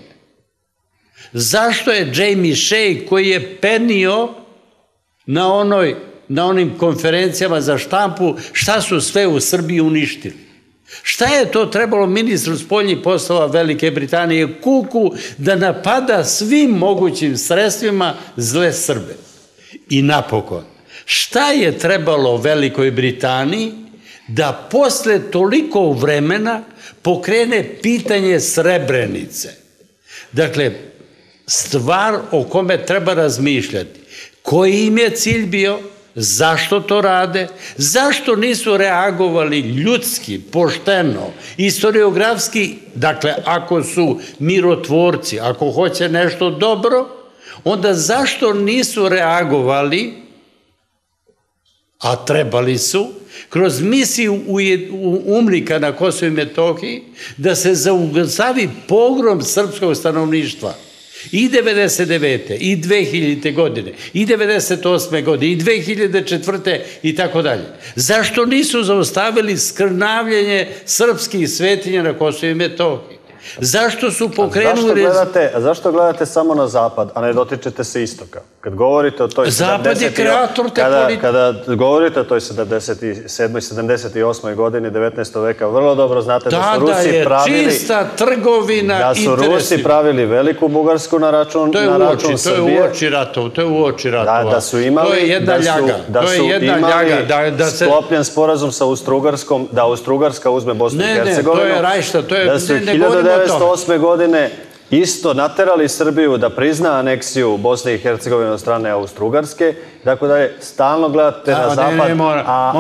Zašto je Jamie Shea, koji je penio na, onoj, na onim konferencijama za štampu, šta su sve u Srbiji uništili? Šta je to trebalo ministru spoljnih poslova Velike Britanije Kuku da napada svim mogućim sredstvima zle Srbe? I napokon, šta je trebalo Velikoj Britaniji da posle toliko vremena pokrene pitanje Srebrenice? Dakle, stvar o kome treba razmišljati. Koji im je cilj bio? Zašto to rade? Zašto nisu reagovali ljudski, pošteno, historiografski? Dakle, ako su mirotvorci, ako hoće nešto dobro, onda zašto nisu reagovali, a trebali su, kroz misiju UNMIK-a na Kosovu i Metohiji, da se zaustavi pogrom srpskog stanovništva? I devedeset devete i dve hiljadite godine, i devedeset osme godine, i dve hiljade četvrte i tako dalje. Zašto nisu zaustavili skrnavljenje srpskih svetinja na Kosovu i Metohiji? Zašto su pokrenuli... A zašto gledate samo na zapad, a ne dotičete se istoka? Kad govorite o toj... Zapad je kreator te politike. Kada govorite o toj sedamdeset sedmoj sedamdeset osmoj godini devetnaestog veka, vrlo dobro znate da su Rusi pravili... Da, da je čista trgovina interesima. Da su Rusi pravili veliku Bugarsku na račun Srbije. To je uoči ratova, to je uoči ratova. Da su imali... To je jedna ljaga. Da su imali sklopljen sporazum sa Austrougarskom, da Austrougarska uzme Bosnu i Hercegovinu. Ne, ne, to je rajšta, to je... Da su hiljadu devetsto osme godine isto naterali Srbiju da prizna aneksiju Bosne i Hercegovine od strane Austrougarske, tako da je stalno gledate na zapad. Ne, ne, mora,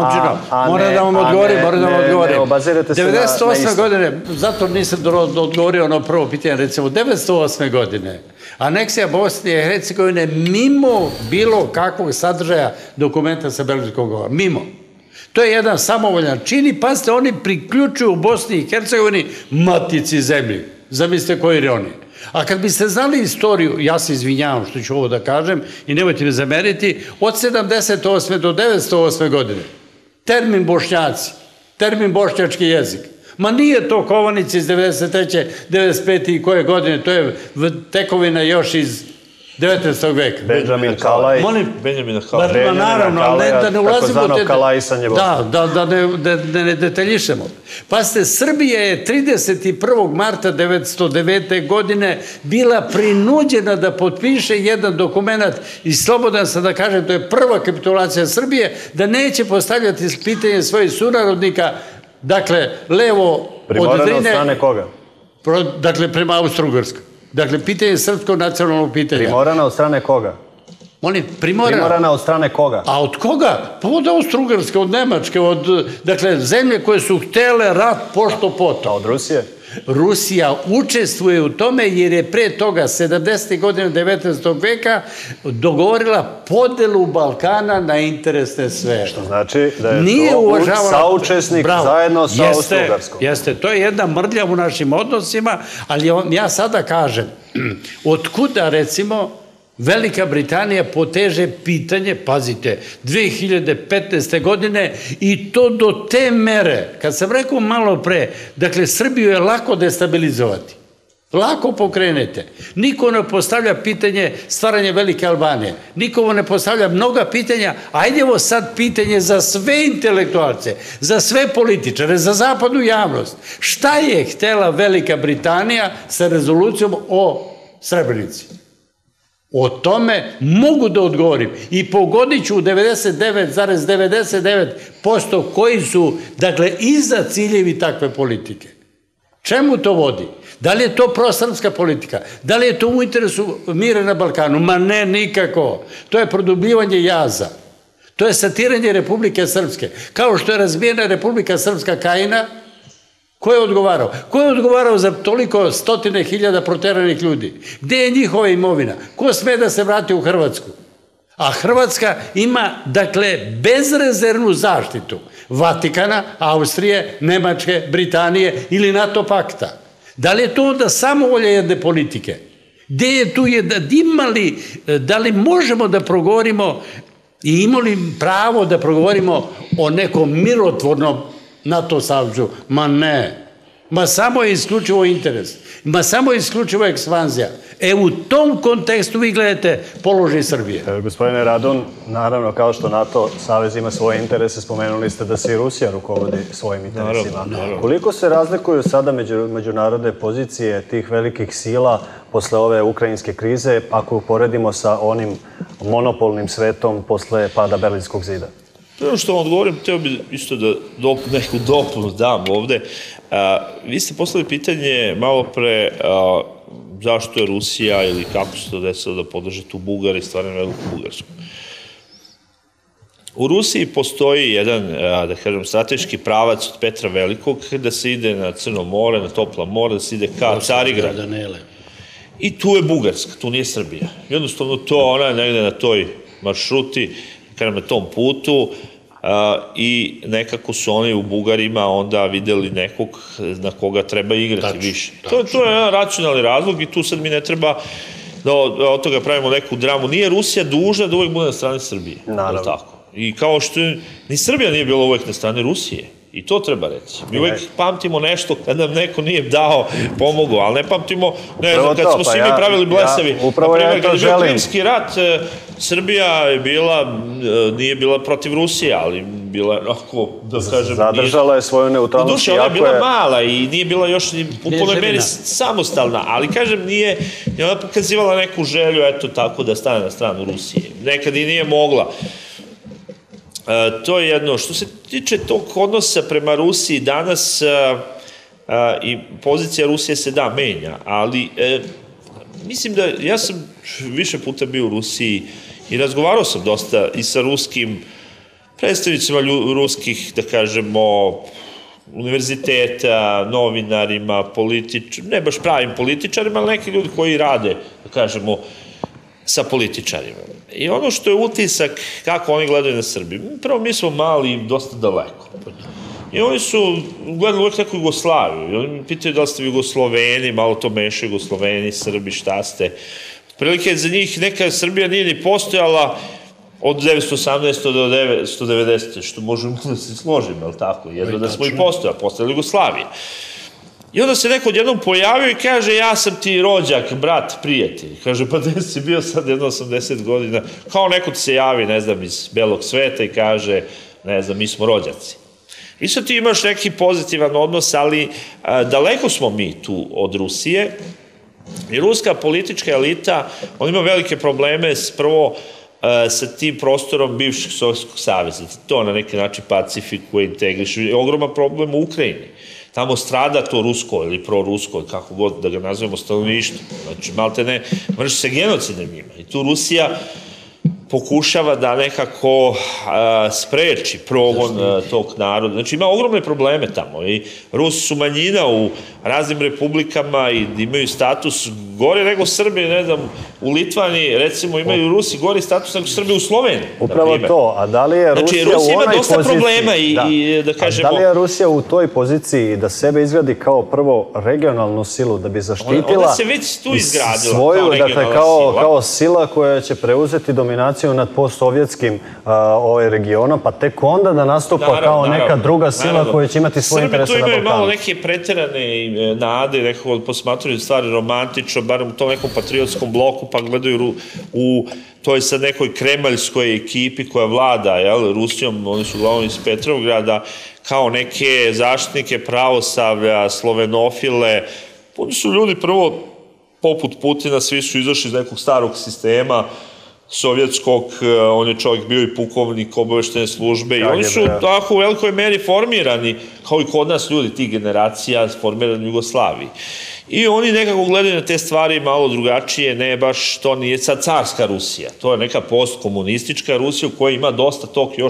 mora da vam odgovorim, mora da vam odgovorim. devedeset osme godine, zato nisam odgovorio na prvo pitanje, recimo, devedeset osme godine, aneksija Bosne i Hercegovine mimo bilo kakvog sadržaja dokumenta sa Belgradskog ugovora, mimo. To je jedan samovoljan čin i pazite, oni priključuju u Bosni i Hercegovini matici zemlji. Zamislite koji ironije. A kad biste znali istoriju, ja se izvinjavam što ću ovo da kažem i nemojte me zameriti, od sedamdeset osme do devetdeset osme godine, termin Bošnjaci, termin bošnjački jezik, ma nije to kovanica iz devedeset treće, devedeset pete i koje godine, to je tekovina još iz devetnaestog veka. Benjamin Kalaj. Benjamin Kalaj. Naravno, ali da ne ulazimo... Takozvano kalajisanje Bosne. Da, da ne detaljišemo. Pazite, Srbija je trideset prvog marta devetsto devete. godine bila prinuđena da potpiše jedan dokument i slobodan sam da kažem, to je prva kapitulacija Srbije, da neće postavljati pitanje svojih sunarodnika, dakle, levo od Drine... Primorana od strane koga? Dakle, prema Austrougarskoj. Dakle, pitanje srpskog nacionalnog pitanja. Primorana od strane koga? On je primorana. Primorana od strane koga? A od koga? Pa od Austrougarske, od Nemačke, od, dakle, zemlje koje su htele rat pošto poto. A od Rusije? Rusija učestvuje u tome jer je pre toga sedamdesetih godina devetnaestog veka dogovorila podelu Balkana na interesne sfere. Što znači da je to saučesnik zajedno sa Austrougarskom. Jeste, to je jedna mrlja u našim odnosima, ali ja sada kažem, otkuda recimo Velika Britanija poteže pitanje, pazite, dve hiljade petnaeste. godine i to do te mere, kad sam rekao malo pre, dakle, Srbiju je lako destabilizovati, lako pokrenete. Niko ne postavlja pitanje stvaranja Velike Albanije, niko ne postavlja mnoga pitanja, ajdevo sad pitanje za sve intelektualce, za sve političare, za zapadnu javnost. Šta je htela Velika Britanija sa rezolucijom o Srebrenici? O tome mogu da odgovorim i pogodit ću u devedeset devet zarez devedeset devet posto koji su, dakle, iza ciljevi takve politike. Čemu to vodi? Da li je to prosrpska politika? Da li je to u interesu mira na Balkanu? Ma ne, nikako. To je produbljivanje jaza. To je satiranje Republike Srpske. Kao što je razbijena Republika Srpska Krajina, ko je odgovarao? Ko je odgovarao za toliko stotine hiljada proteranih ljudi? Gde je njihova imovina? Ko sme da se vrati u Hrvatsku? A Hrvatska ima, dakle, bezrezervnu zaštitu Vatikana, Austrije, Nemačke, Britanije ili NATO pakta. Da li je to onda samovolja jedne politike? Gde je tu imali, da li možemo da progovorimo i imali pravo da progovorimo o nekom mirotvornom NATO savezu? Ma ne. Ma samo je isključivo interes. Ma samo je isključivo ekspanzija. E u tom kontekstu vi gledate položaj Srbije. E, gospodine Radon, naravno kao što NATO savez ima svoje interese, spomenuli ste da se i Rusija rukovodi svojim interesima. Naravno, naravno. Koliko se razlikuju sada među, međunarodne pozicije tih velikih sila posle ove ukrajinske krize, ako uporedimo sa onim monopolnim svetom posle pada Berlinskog zida? Prvo što vam odgovorim, teo bi isto da dop, neku dopunu dam ovde. A, vi ste poslali pitanje malo pre a, zašto je Rusija ili kako se to desilo da podrže tu Bugar i stvarno veliku Bugarsku. U Rusiji postoji jedan, a, da kažem, strateški pravac od Petra Velikog da se ide na Crno more, na Topla mora, da se ide ka Carigradu. I tu je Bugarska, tu nije Srbija. Jednostavno to ona je negde na toj maršruti, kada na tom putu, a, i nekako su oni u Bugarima onda videli nekog na koga treba igrati tačno, više. Tačno. To, to je jedan racionalni razlog i tu sad mi ne treba da od, od toga pravimo neku dramu. Nije Rusija dužna da uvek bude na strani Srbije. Naravno. Tako. I kao što je, ni Srbija nije bila uvek na strani Rusije. I to treba reći. Mi uvek pamtimo nešto kad nam neko nije dao, pomogao, ali ne pamtimo, ne znam, kad smo svi mi pravili blesavi. Upravo ja to želim. Kad je bio Krimski rat, Srbija je bila, nije bila protiv Rusije, ali bila je, ako, da kažem... Zadržala je svoju neutralnost. Duše, ona je bila mala i nije bila još u punoj meri samostalna, ali kažem, nije, je ona pokazivala neku želju, eto tako, da stane na stranu Rusije. Nekad i nije mogla. Uh, to je jedno. Što se tiče tog odnosa prema Rusiji danas, uh, uh, i pozicija Rusije se da menja, ali uh, mislim da ja sam više puta bio u Rusiji i razgovarao sam dosta i sa ruskim predstavnicima ruskih, da kažemo, univerziteta, novinarima, političarima, ne baš pravim političarima, ali neki ljudi koji rade, da kažemo, sa političarima. I ono što je utisak kako oni gledaju na Srbiju, prvo mi smo mali i dosta daleko. I oni su gledali uvek neku Jugoslaviju. I oni mi pitaju da li ste Jugosloveni, malo to mešaju Jugosloveni, Srbi, šta ste. Prilike za njih neka Srbija nije ni postojala od devetsto osamnaeste. do devetsto devedesete. što možemo da se složimo, je li tako? Jedno da smo i postojali, postojali Jugoslavije. I onda se neko odjednom pojavio i kaže, ja sam ti rođak, brat, prijatelj. Kaže, pa gde si bio sad jedno osamdeset godina? Kao neko ti se javi, ne znam, iz belog sveta i kaže, ne znam, mi smo rođaci. I sad ti imaš neki pozitivan odnos, ali a, daleko smo mi tu od Rusije. I ruska politička elita, on ima velike probleme s prvo a, sa tim prostorom bivšeg Sovjetskog saveza. To na neki način pacifikuje, integriše. Ogroman problem u Ukrajini. Tamo strada to rusko ili prorusko, kako god da ga nazovemo, stanovništvo. Znači, malte ne, vrši se genocid na njima. I tu Rusija pokušava da nekako a, spreči progon a, tog naroda. Znači, ima ogromne probleme tamo. I Rusi su manjina u raznim republikama i imaju status gore nego Srbi, ne znam, u Litvani, recimo, imaju Rusi gori status nego Srbi u Sloveniji. Upravo to, a da li je Rusija znači, Rusija u onaj poziciji... Znači, Rusija ima dosta problema i, da. i da kažemo... A da li je Rusija u toj poziciji da sebe izgradi kao prvo regionalnu silu, da bi zaštitila... Ona, ona se već tu izgradila svoju, kao regionalna dakle, kao, sila. kao sila koja će preuzeti dominaciju nad postsovjetskim ovaj regionom, pa tek onda da nastupa naravno, kao neka naravno, druga sila naravno. koja će imati svoje interese na Balkanu. Srbi tu imaju malo neke preterane nade, nekako posmatruju stvari romantično, barem u tom nekom patriotskom bloku, pa gledaju u toj sad nekoj kremaljskoj ekipi koja vlada, jel, Rusijom, oni su uglavnom iz Petrovgrada, kao neke zaštitnike pravoslavlja, slovenofile. Oni su ljudi prvo, poput Putina, svi su izašli iz nekog starog sistema, sovjetskog, on je čovjek bio i pukovnik obaveštene službe i oni su tako u velikoj meri formirani, kao i kod nas ljudi, tih generacija, formirani u Jugoslaviji. I oni nekako gledaju na te stvari malo drugačije, ne baš, to nije sad carska Rusija, to je neka postkomunistička Rusija u kojoj ima dosta tog još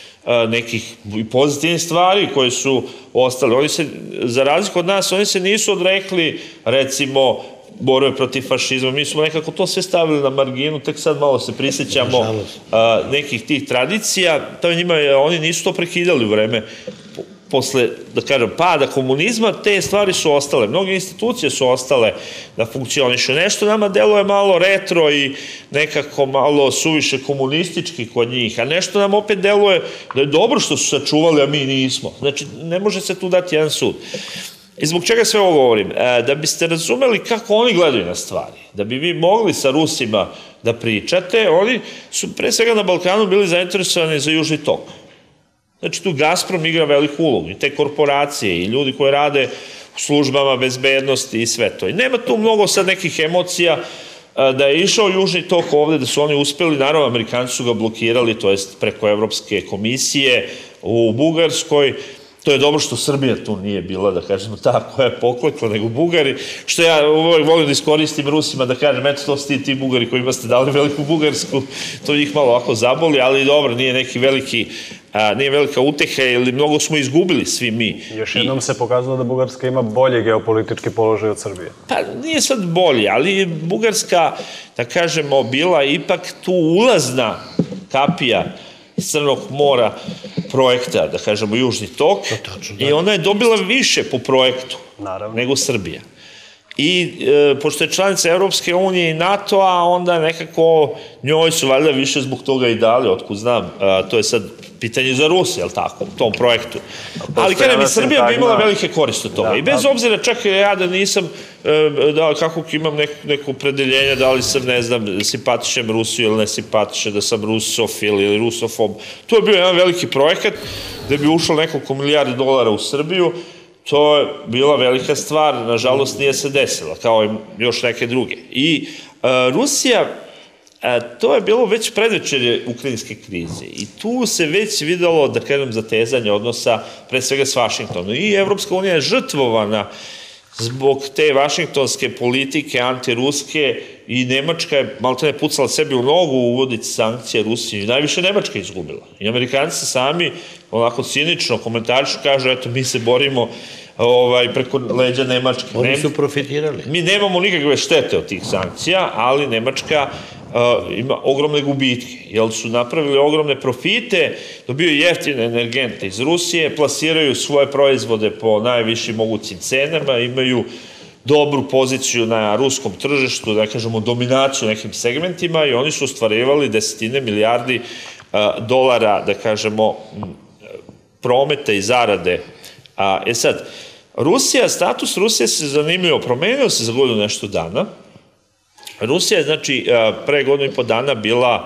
nekih pozitivnih stvari koje su ostale. Oni se, za razliku od nas, oni se nisu odrekli, recimo, borbe protiv fašizma. Mi smo nekako to sve stavili na marginu, tek sad malo se prisjećamo nekih tih tradicija. To je njima, oni nisu to prekidali u vreme posle, da kažem, pada komunizma, te stvari su ostale. Mnoge institucije su ostale da funkcionišu. Nešto nama deluje malo retro i nekako malo suviše komunistički kod njih, a nešto nam opet deluje da je dobro što su sačuvali, a mi nismo. Znači, ne može se tu dati jedan sud. I zbog čega sve ovo govorim? Da biste razumeli kako oni gledaju na stvari, da bi vi mogli sa Rusima da pričate, oni su pre svega na Balkanu bili zainteresovani za Južni tok. Znači tu Gazprom igra veliku ulogu i te korporacije i ljudi koji rade u službama bezbednosti i sve to. I nema tu mnogo sad nekih emocija da je išao Južni tok ovde, da su oni uspeli, naravno Amerikanci su ga blokirali, to jest preko Evropske komisije u Bugarskoj. To je dobro što Srbija tu nije bila, da kažemo, ta koja je poklekla, nego Bugari, što ja volim da iskoristim Rusima, da kažem, eto to ste ti Bugari kojima ste dali veliku Bugarsku, to njih malo ovako zaboli, ali dobro, nije neki veliki, nije velika uteha, ili mnogo smo izgubili svi mi. Još jednom se pokazalo da Bugarska ima bolji geopolitički položaj od Srbije. Pa nije sad bolji, ali Bugarska, da kažemo, bila ipak tu ulazna kapija iz Crnog mora projekta, da kažemo, Južni tok, i ona je dobila više po projektu nego Srbija. I pošto je članica Evropske unije i NATO-a, onda nekako njoj su valjda više zbog toga i dali, otkud znam, to je sad pitanje za Rusi, jel tako, u tom projektu. Ali kada mi Srbija bi imala velike koriste od toga. I bez obzira, čak ja da nisam, kako imam neko predeljenje, da li sam, ne znam, simpatišem Rusiju ili ne simpatišem, da sam rusofil ili rusofob, to je bio jedan veliki projekat gde bi ušlo nekoliko milijardi dolara u Srbiju. To je bila velika stvar, nažalost nije se desila, kao i još neke druge. I Rusija, to je bilo već predvečerje ukrajinske krize i tu se već videlo, da kažem, zatezanje odnosa pre svega s Vašingtonom. I Evropska unija je žrtvovana zbog te vašingtonske politike, antiruske, i Nemačka je malo ne pucala sebi u nogu u uvodici sankcije Rusiji. I najviše Nemačka je izgubila. I Amerikanci sami onako cinično komentarišu, kažu, eto, mi se borimo preko leđa Nemačke. Oni su profitirali. Mi nemamo nikakve štete od tih sankcija, ali Nemačka ima ogromne gubitke, jer su napravili ogromne profite, dobiju jeftine energente iz Rusije, plasiraju svoje proizvode po najvišim mogućim cenama, imaju dobru poziciju na ruskom tržištu, da kažemo dominaciju nekim segmentima, i oni su ostvarivali desetine milijardi dolara, da kažemo, prometa i zarade. E sad, Rusija, status Rusije se zanimljivo promenio se za godinu nešto dana. Rusija je, znači, pre godinu i po dana bila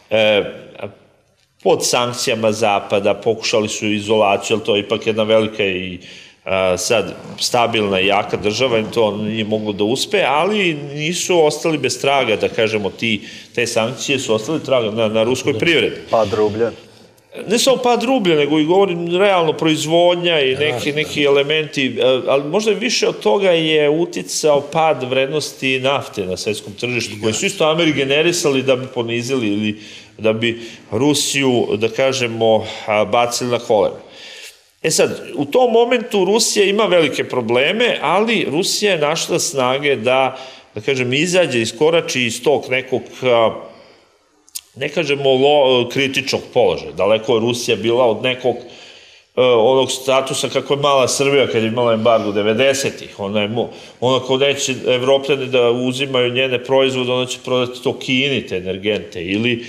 pod sankcijama Zapada, pokušali su izolaciju, ali to je ipak jedna velika i sad stabilna i jaka država, im to nije moglo da uspe, ali nisu ostali bez traga, da kažemo, te sankcije su ostali traga na ruskoj privredi. Pad rublja. Ne samo pad rublja, nego i govorim realno proizvodnja i neki elementi, ali možda više od toga je uticao pad vrednosti nafte na svetskom tržištu, koje su isto Ameri generisali da bi ponizili ili da bi Rusiju, da kažemo, bacili na kolena. E sad, u tom momentu Rusija ima velike probleme, ali Rusija je našla snage da, da kažem, izađe, iskorači iz tog nekog, ne kažemo, kritičnog položaja. Daleko je Rusija bila od nekog onog statusa kako je mala Srbija kad je imala embargo devedesetih. Ona ko neće Evropljani da uzimaju njene proizvode, ona će prodati to Kini, te energente. Ili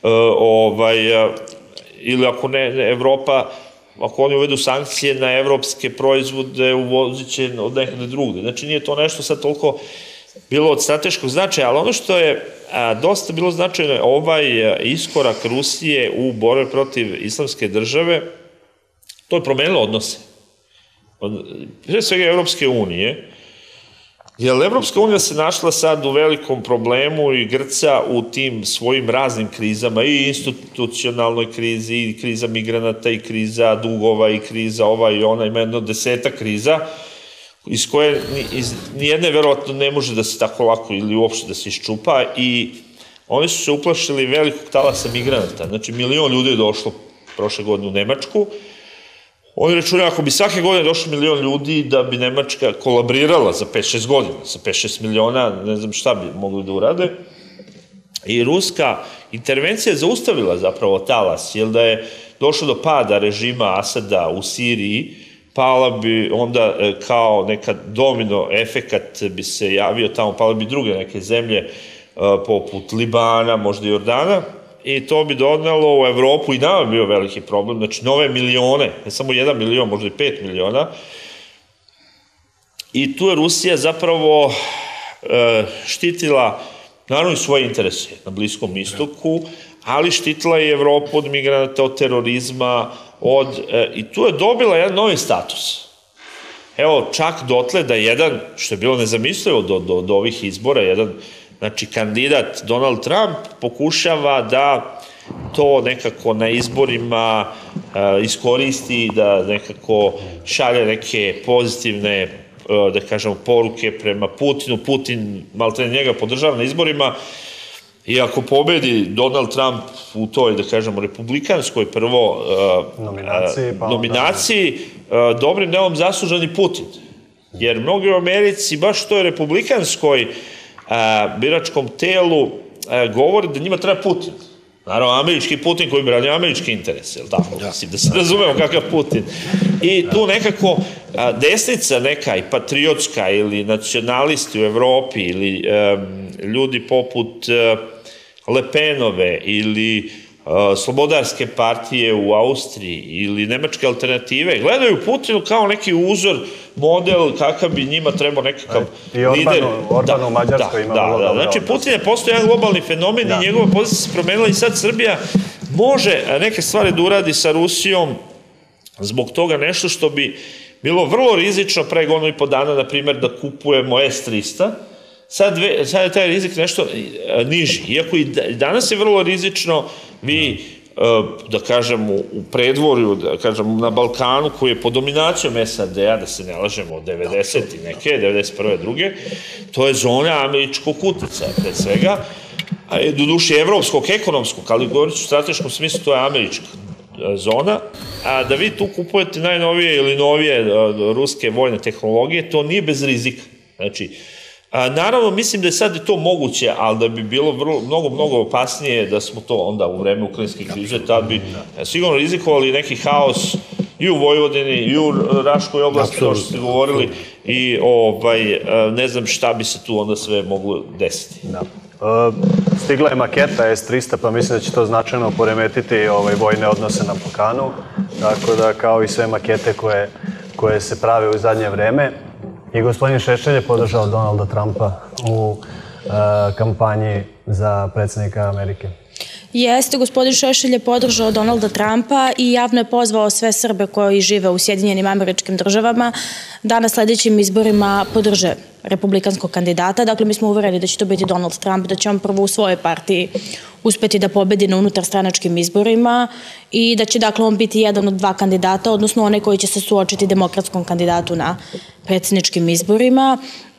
ako ne, Evropa, ako oni uvedu sankcije na evropske proizvode, uvozit će od nekada drugde. Znači, nije to nešto sad toliko bilo od strateškog značaja, ali ono što je dosta bilo značajno je ovaj iskorak Rusije u borbi protiv islamske države, to je promenilo odnose. Pre svega Evropske unije, jer Evropska unija se našla sad u velikom problemu i grca u tim svojim raznim krizama, i institucionalnoj krizi, i kriza migranata, i kriza dugova, i kriza ova i ona, ima jedno deseta kriza, iz koje nijedne verovatno ne može da se tako lako ili uopšte da se iščupa, i oni su se uplašili velikog talasa migranata. Znači, milion ljudi je došlo prošle godine u Nemačku. Oni računaju, ako bi svake godine došlo milion ljudi, da bi Nemačka kolabrirala za pet šest godina, za pet šest miliona, ne znam šta bi mogli da urade. I ruska intervencija je zaustavila zapravo talas, jer da je došlo do pada režima Asada u Siriji, pala bi onda kao neka domino efekat bi se javio tamo, pala bi druge neke zemlje poput Libana, možda i Jordana, i to bi donelo u Evropu, i nama bio veliki problem, znači nove milione, ne samo jedan milion, možda i pet miliona, i tu je Rusija zapravo štitila naravno i svoje interese na Bliskom istoku, ali štitila i Evropu od migranata, od terorizma, od, i tu je dobila jedan novi status. Evo, čak dotle da jedan, što je bilo nezamislivo do, do, do ovih izbora, jedan, znači, kandidat Donald Trump pokušava da to nekako na izborima uh, iskoristi, da nekako šalje neke pozitivne, uh, da kažemo, poruke prema Putinu. Putin maltene njega podržava na izborima i ako pobedi Donald Trump u toj, da kažemo, republikanskoj prvo uh, nominaciji, pa nominaciji uh, dobrim delom zaslužan i Putin. Jer mnogi u Americi, baš u toj republikanskoj uh, biračkom telu, uh, govori da njima treba Putin. Naravno, američki Putin koji brani američki interese, jel tako? Mislim, da se razumemo kakav Putin. I tu nekako desnica neka i patriotska ili nacionalisti u Evropi ili ljudi poput Le Penove ili Slobodarske partije u Austriji ili Nemačke alternative, gledaju Putinu kao neki uzor, model kakav bi njima trebao nekakav lider. I Orban u Mađarskoj ima vrlo dobro. Znači, Putin je postao jedan globalni fenomen i njegova pozicija se promenila i sad Srbija može neke stvari da uradi sa Rusijom zbog toga nešto što bi bilo vrlo rizično pre godinu i po dana, na primjer, da kupujemo S trista. Sad je taj rizik nešto niži. Iako i danas je vrlo rizično, vi, da kažem, u predvorju, da kažem, na Balkanu, koji je pod dominacijom S A D-a, da se ne lažemo, od devedeset i neke, devedeset prve druge, to je zona američkog uticaja, pred svega, do duše evropskog, ekonomskog, ali govorit ću u strateškom smislu, to je američka zona, a da vi tu kupujete najnovije ili novije ruske vojne tehnologije, to nije bez rizika. Znači, naravno, mislim da je sad to moguće, ali da bi bilo mnogo, mnogo opasnije da smo to onda u vreme ukrajinske krize, tad bi sigurno rizikovali neki haos i u Vojvodini, i u Raškoj oblasti, kao što ste govorili, i ne znam šta bi se tu onda sve moglo desiti. Stigla je maketa S trista, pa mislim da će to značajno poremetiti vojne odnose na Balkanu, tako da kao i sve makete koje se prave u zadnje vreme. I gospodin Šešelj je podržao Donalda Trumpa u kampanji za predsjednika Amerike. Jeste, gospodin Šešelj je podržao Donalda Trumpa i javno je pozvao sve Srbe koji žive u Sjedinjenim Američkim Državama da na sledećim izborima podrže republikanskog kandidata. Dakle, mi smo uvereni da će to biti Donald Trump, da će on prvo u svojoj partiji uspeti da pobedi na unutarstranačkim izborima i da će, dakle, on biti jedan od dva kandidata, odnosno onaj koji će se suočiti demokratskom kandidatu na predsjedničkim izborima.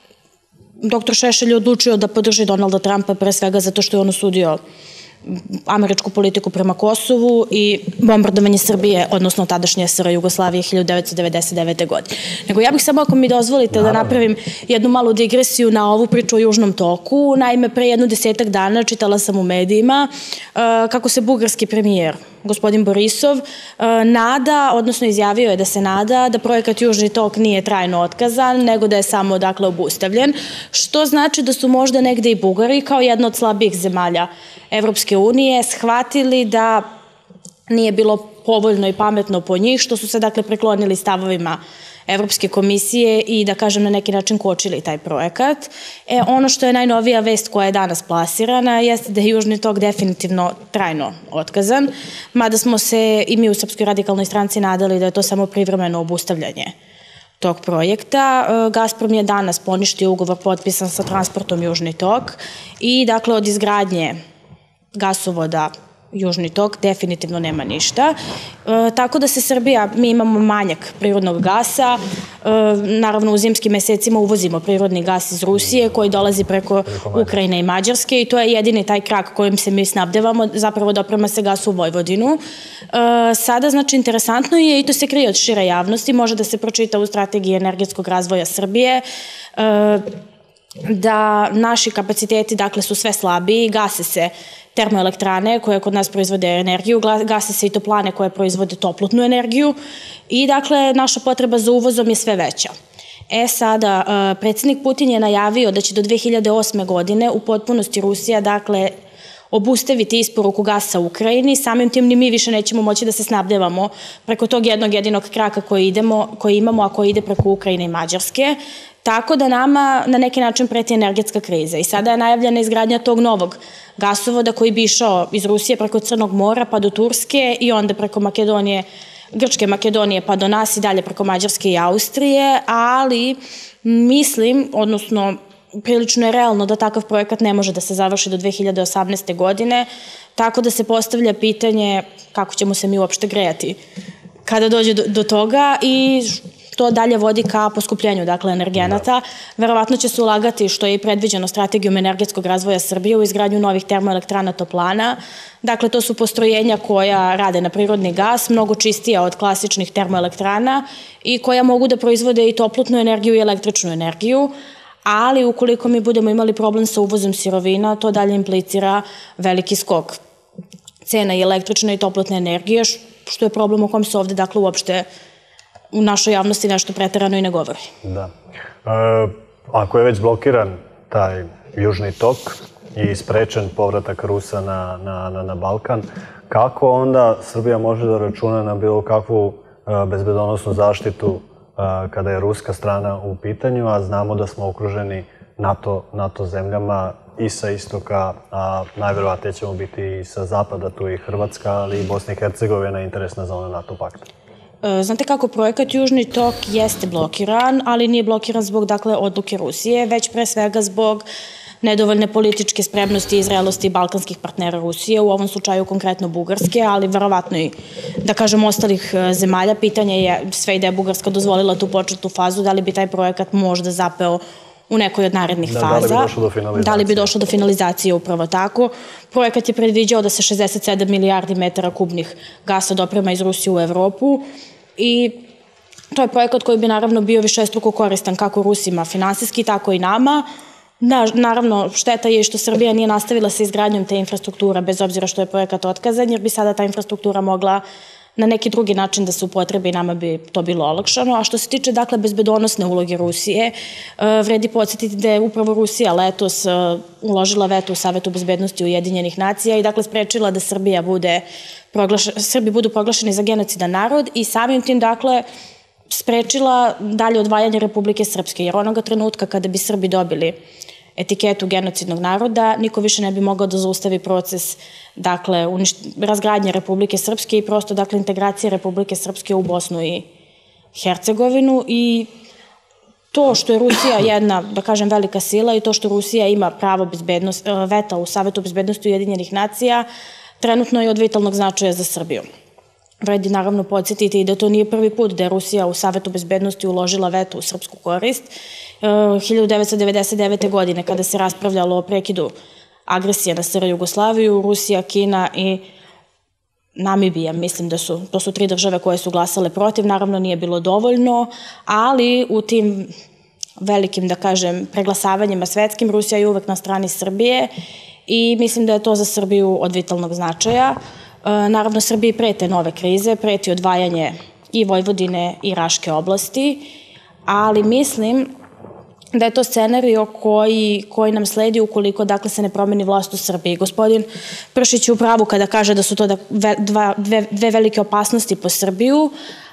Doktor Šešelj je odlučio da podrži Donalda Trumpa pre svega zato što je on osudio američku politiku prema Kosovu i bombardovanje Srbije, odnosno tadašnje S R Jugoslavije hiljadu devetsto devedeset devete. godine. Nego ja bih samo, ako mi dozvolite, da napravim jednu malu digresiju na ovu priču o Južnom toku. Naime, pre jednu desetak dana čitala sam u medijima kako se bugarski premijer, gospodin Borisov, nada, odnosno izjavio je da se nada da projekat Južni tok nije trajno otkazan, nego da je samo, dakle, obustavljen, što znači da su možda negde i Bugari, kao jedna od slabijih zemalja Evropske unije, shvatili da nije bilo povoljno i pametno po njih, što su se, dakle, preklonili stavovima Evropske komisije i, da kažem, na neki način kočili taj projekat. E, ono što je najnovija vest koja je danas plasirana jeste da je Južni tok definitivno trajno otkazan, mada smo se i mi u Srpskoj radikalnoj stranci nadali da je to samo privremeno obustavljanje tog projekta. Gazprom je danas poništio ugovor potpisan sa Transportom Južni tok i, dakle, od izgradnje gasovoda Južni tok definitivno nema ništa. Tako da se Srbija, mi imamo manjak prirodnog gasa, naravno u zimskim mesecima uvozimo prirodni gas iz Rusije koji dolazi preko Ukrajine i Mađarske i to je jedini taj krak kojim se mi snabdevamo, zapravo doprema se gas u Vojvodinu. Sada, znači, interesantno je i to se krije od šire javnosti, može da se pročita u strategiji energetskog razvoja Srbije, da naši kapaciteti, dakle, su sve slabiji, gase se termoelektrane koje kod nas proizvode energiju, gase se i toplane koje proizvode toplotnu energiju i, dakle, naša potreba za uvozom je sve veća. E sada, predsjednik Putin je najavio da će do dve hiljade osme. godine u potpunosti Rusija, dakle, obustaviti isporuku gasa u Ukrajini, samim tim ni mi više nećemo moći da se snabdevamo preko tog jednog jedinog kraka koji imamo, a koji ide preko Ukrajine i Mađarske. Tako da nama na neki način preti energetska kriza. I sada je najavljena izgradnja tog novog gasovoda koji bi išao iz Rusije preko Crnog mora pa do Turske i onda preko Makedonije, Grčke, Makedonije pa do nas i dalje preko Mađarske i Austrije, ali mislim, odnosno prilično je realno da takav projekat ne može da se završi do dve hiljade osamnaeste. godine, tako da se postavlja pitanje kako ćemo se mi uopšte grejati kada dođe do, do toga i to dalje vodi ka poskupljenju, dakle, energenata. Verovatno će se ulagati, što je i predviđeno strategijom energetskog razvoja Srbije, u izgradnju novih termoelektrana toplana. Dakle, to su postrojenja koja rade na prirodni gas, mnogo čistija od klasičnih termoelektrana i koja mogu da proizvode i toplotnu energiju i električnu energiju, ali ukoliko mi budemo imali problem sa uvozom sirovina, to dalje implicira veliki skok cena i električne i toplotne energije, što je problem o kom se ovde, dakle, uopšte u našoj javnosti nešto preterano i ne govori. Da. E, ako je već blokiran taj južni tok i sprečen povratak Rusa na, na, na, na Balkan, kako onda Srbija može da računa na bilo kakvu e, bezbedonosnu zaštitu e, kada je ruska strana u pitanju, a znamo da smo okruženi NATO, NATO zemljama i sa istoka, a najverovatnije ćemo biti i sa zapada, tu i Hrvatska, ali i Bosna i Hercegovina, interesna zona NATO pakta. Znate kako, projekat Južni tok jeste blokiran, ali nije blokiran zbog, dakle, odluke Rusije, već pre svega zbog nedovoljne političke spremnosti i zrelosti balkanskih partnera Rusije, u ovom slučaju konkretno Bugarske, ali verovatno i, da kažem, ostalih zemalja. Pitanje je, sve i da je Bugarska dozvolila tu početnu fazu, da li bi taj projekat možda zapeo u nekoj od narednih da, faza. Da li bi došlo do finalizacije? Da li bi došlo do finalizacije, upravo tako. Projekat je predviđao da se šezdeset sedam milijardi metara kubnih gasa doprema iz Rusije u Evropu i to je projekat koji bi naravno bio višestruko koristan kako Rusima finansijski, tako i nama. Na, naravno, šteta je što Srbija nije nastavila sa izgradnjom te infrastrukture, bez obzira što je projekat otkazan, jer bi sada ta infrastruktura mogla na neki drugi način da se upotrebi i nama bi to bilo olakšano. A što se tiče, dakle, bezbedonosne uloge Rusije, vredi podsjetiti da je upravo Rusija letos uložila veto u Savetu bezbednosti Ujedinjenih nacija i, dakle, sprečila da Srbija bude proglašena, Srbi budu proglašeni za genocidan narod i samim tim, dakle, sprečila dalje odvajanje Republike Srpske, jer onoga trenutka kada bi Srbi dobili etiketu genocidnog naroda, niko više ne bi mogao da zaustavi proces, dakle, razgradnje Republike Srpske i prosto, dakle, integracije Republike Srpske u Bosnu i Hercegovinu. I to što je Rusija jedna, da kažem, velika sila i to što Rusija ima pravo veta u Savetu bezbednosti Ujedinjenih nacija, trenutno je od vitalnog značaja za Srbiju. Vredi naravno podsjetiti i da to nije prvi put da je Rusija u Savetu bezbednosti uložila veto u srpsku korist. hiljadu devetsto devedeset devete. godine, kada se raspravljalo o prekidu agresije na S R Jugoslaviju, Rusija, Kina i Namibija, mislim da su, to su tri države koje su glasale protiv, naravno nije bilo dovoljno, ali u tim velikim, da kažem, preglasavanjima svetskim, Rusija je uvek na strani Srbije i mislim da je to za Srbiju od vitalnog značaja. Naravno, Srbiji prete nove krize, preti odvajanje i Vojvodine i Raške oblasti, ali mislim da je to scenario koji, koji nam sledi ukoliko, dakle, se ne promeni vlast u Srbiji. Gospodin Pršić je u pravu kada kaže da su to dva, dve, dve velike opasnosti po Srbiju,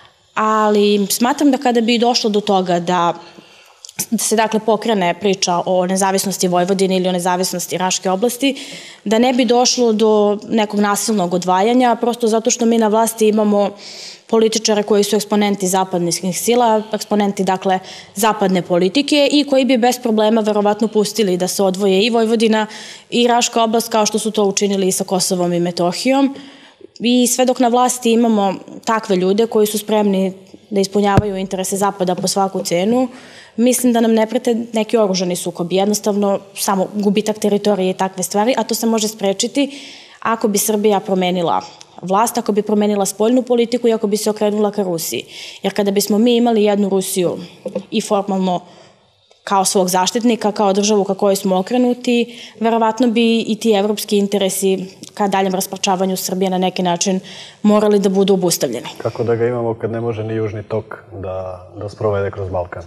ali smatram da kada bi došlo do toga da se, dakle, pokrene priča o nezavisnosti Vojvodine ili o nezavisnosti Raške oblasti, da ne bi došlo do nekog nasilnog odvajanja, prosto zato što mi na vlasti imamo političare koji su eksponenti zapadnih sila, eksponenti, dakle, zapadne politike i koji bi bez problema verovatno pustili da se odvoje i Vojvodina i Raška oblast, kao što su to učinili i sa Kosovom i Metohijom. I sve dok na vlasti imamo takve ljude koji su spremni da ispunjavaju interese Zapada po svaku cenu, mislim da nam ne prete neki oružani sukob, jednostavno samo gubitak teritorije i takve stvari, a to se može sprečiti ako bi Srbija promenila vlast, ako bi promenila spoljnu politiku i ako bi se okrenula ka Rusiji. Jer kada bismo mi imali jednu Rusiju i formalno kao svog zaštitnika, kao državu ka kojoj smo okrenuti, verovatno bi i ti evropski interesi ka daljem rasparčavanju Srbije na neki način morali da budu obustavljeni. Kako da ga imamo kad ne može ni Južni tok da, da sprovede kroz Balkan?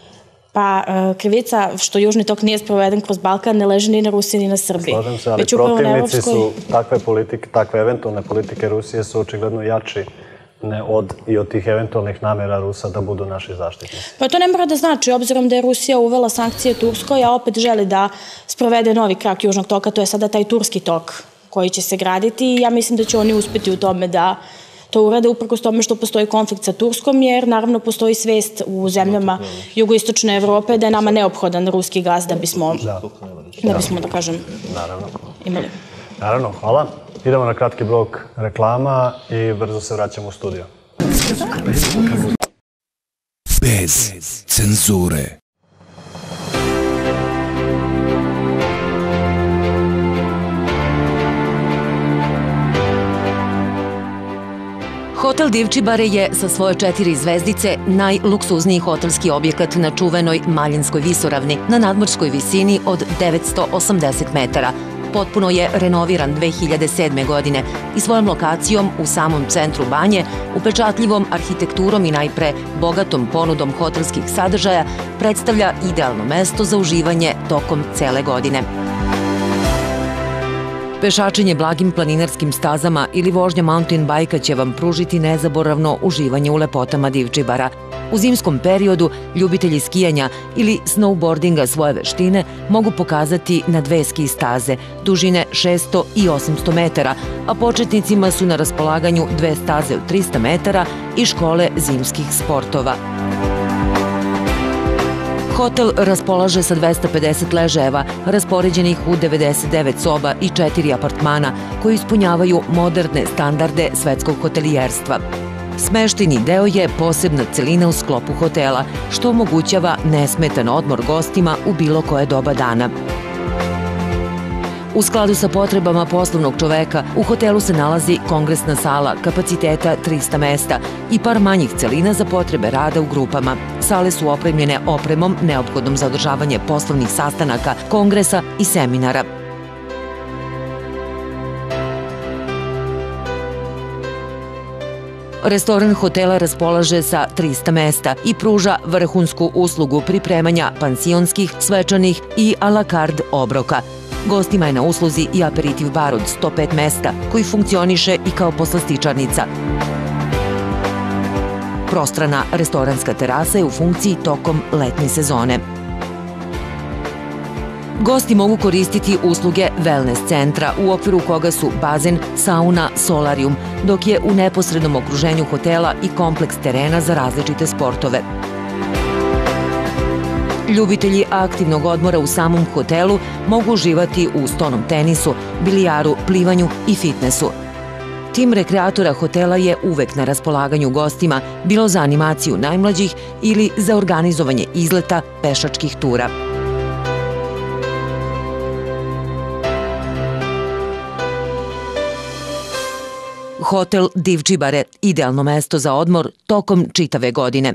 Pa krivica što Južni tok nije sproveden kroz Balkan ne leži ni na Rusiji ni na Srbiji. Slažem se, ali protivnici su takve politike, takve eventualne politike Rusije su očigledno jači i od tih eventualnih namera Rusa da budu naši zaštitnici? Pa to ne mora da znači, obzirom da je Rusija uvela sankcije Turskoj, a opet želi da sprovede novi krak Južnog toka, to je sada taj turski tok koji će se graditi i ja mislim da će oni uspeti u tome da to urade uprkos tome što postoji konflikt sa Turskom, jer naravno postoji svest u zemljama jugoistočne Evrope da je nama neophodan ruski gas da bismo, da bismo, da kažem, imali. Naravno, hvala. Idemo na kratki blok reklama i brzo se vraćamo u studio. Bez cenzure. Hotel Divčibare je sa svoje četiri zvezdice najluksuzniji hotelski objekat na čuvenoj Maljinskoj visoravni na nadmorskoj visini od devetsto osamdeset metara. Potpuno je renoviran dve hiljade sedme. godine i svojom lokacijom u samom centru banje, upečatljivom arhitekturom i najpre bogatom ponudom hotelskih sadržaja predstavlja idealno mesto za uživanje tokom cele godine. Pešačenje blagim planinarskim stazama ili vožnja mountain bajka će vam pružiti nezaboravno uživanje u lepotama Divčibara. U zimskom periodu ljubitelji skijanja ili snowboardinga svoje veštine mogu pokazati na dve ski staze, dužine šesto i osamsto metara, a početnicima su na raspolaganju dve staze od trista metara i škole zimskih sportova. Hotel raspolaže sa dvesta pedeset ležajeva, raspoređenih u devedeset devet soba i četiri apartmana koji ispunjavaju moderne standarde svetskog hotelijerstva. Smeštajni deo je posebna celina u sklopu hotela, što omogućava nesmetan odmor gostima u bilo koje doba dana. U skladu sa potrebama poslovnog čoveka, u hotelu se nalazi kongresna sala kapaciteta trista mesta i par manjih celina za potrebe rada u grupama. Sale su opremljene opremom neophodnom za održavanje poslovnih sastanaka, kongresa i seminara. Restoran hotela raspolaže sa trista mesta i pruža vrhunsku uslugu pripremanja pansionskih, svečanih i a la carte obroka. Gostima je na usluzi i aperitiv bar od sto pet mesta, koji funkcioniše i kao poslastičarnica. Prostrana restoranska terasa je u funkciji tokom letnje sezone. Gosti mogu koristiti usluge wellness centra, u okviru koga su bazen, sauna, solarium, dok je u neposrednom okruženju hotela i kompleks terena za različite sportove. Ljubitelji aktivnog odmora u samom hotelu mogu uživati u stonom tenisu, bilijaru, plivanju i fitnesu. Tim rekreatora hotela je uvek na raspolaganju gostima, bilo za animaciju najmlađih ili za organizovanje izleta pešačkih tura. Hotel Divčibare, idealno mesto za odmor tokom čitave godine.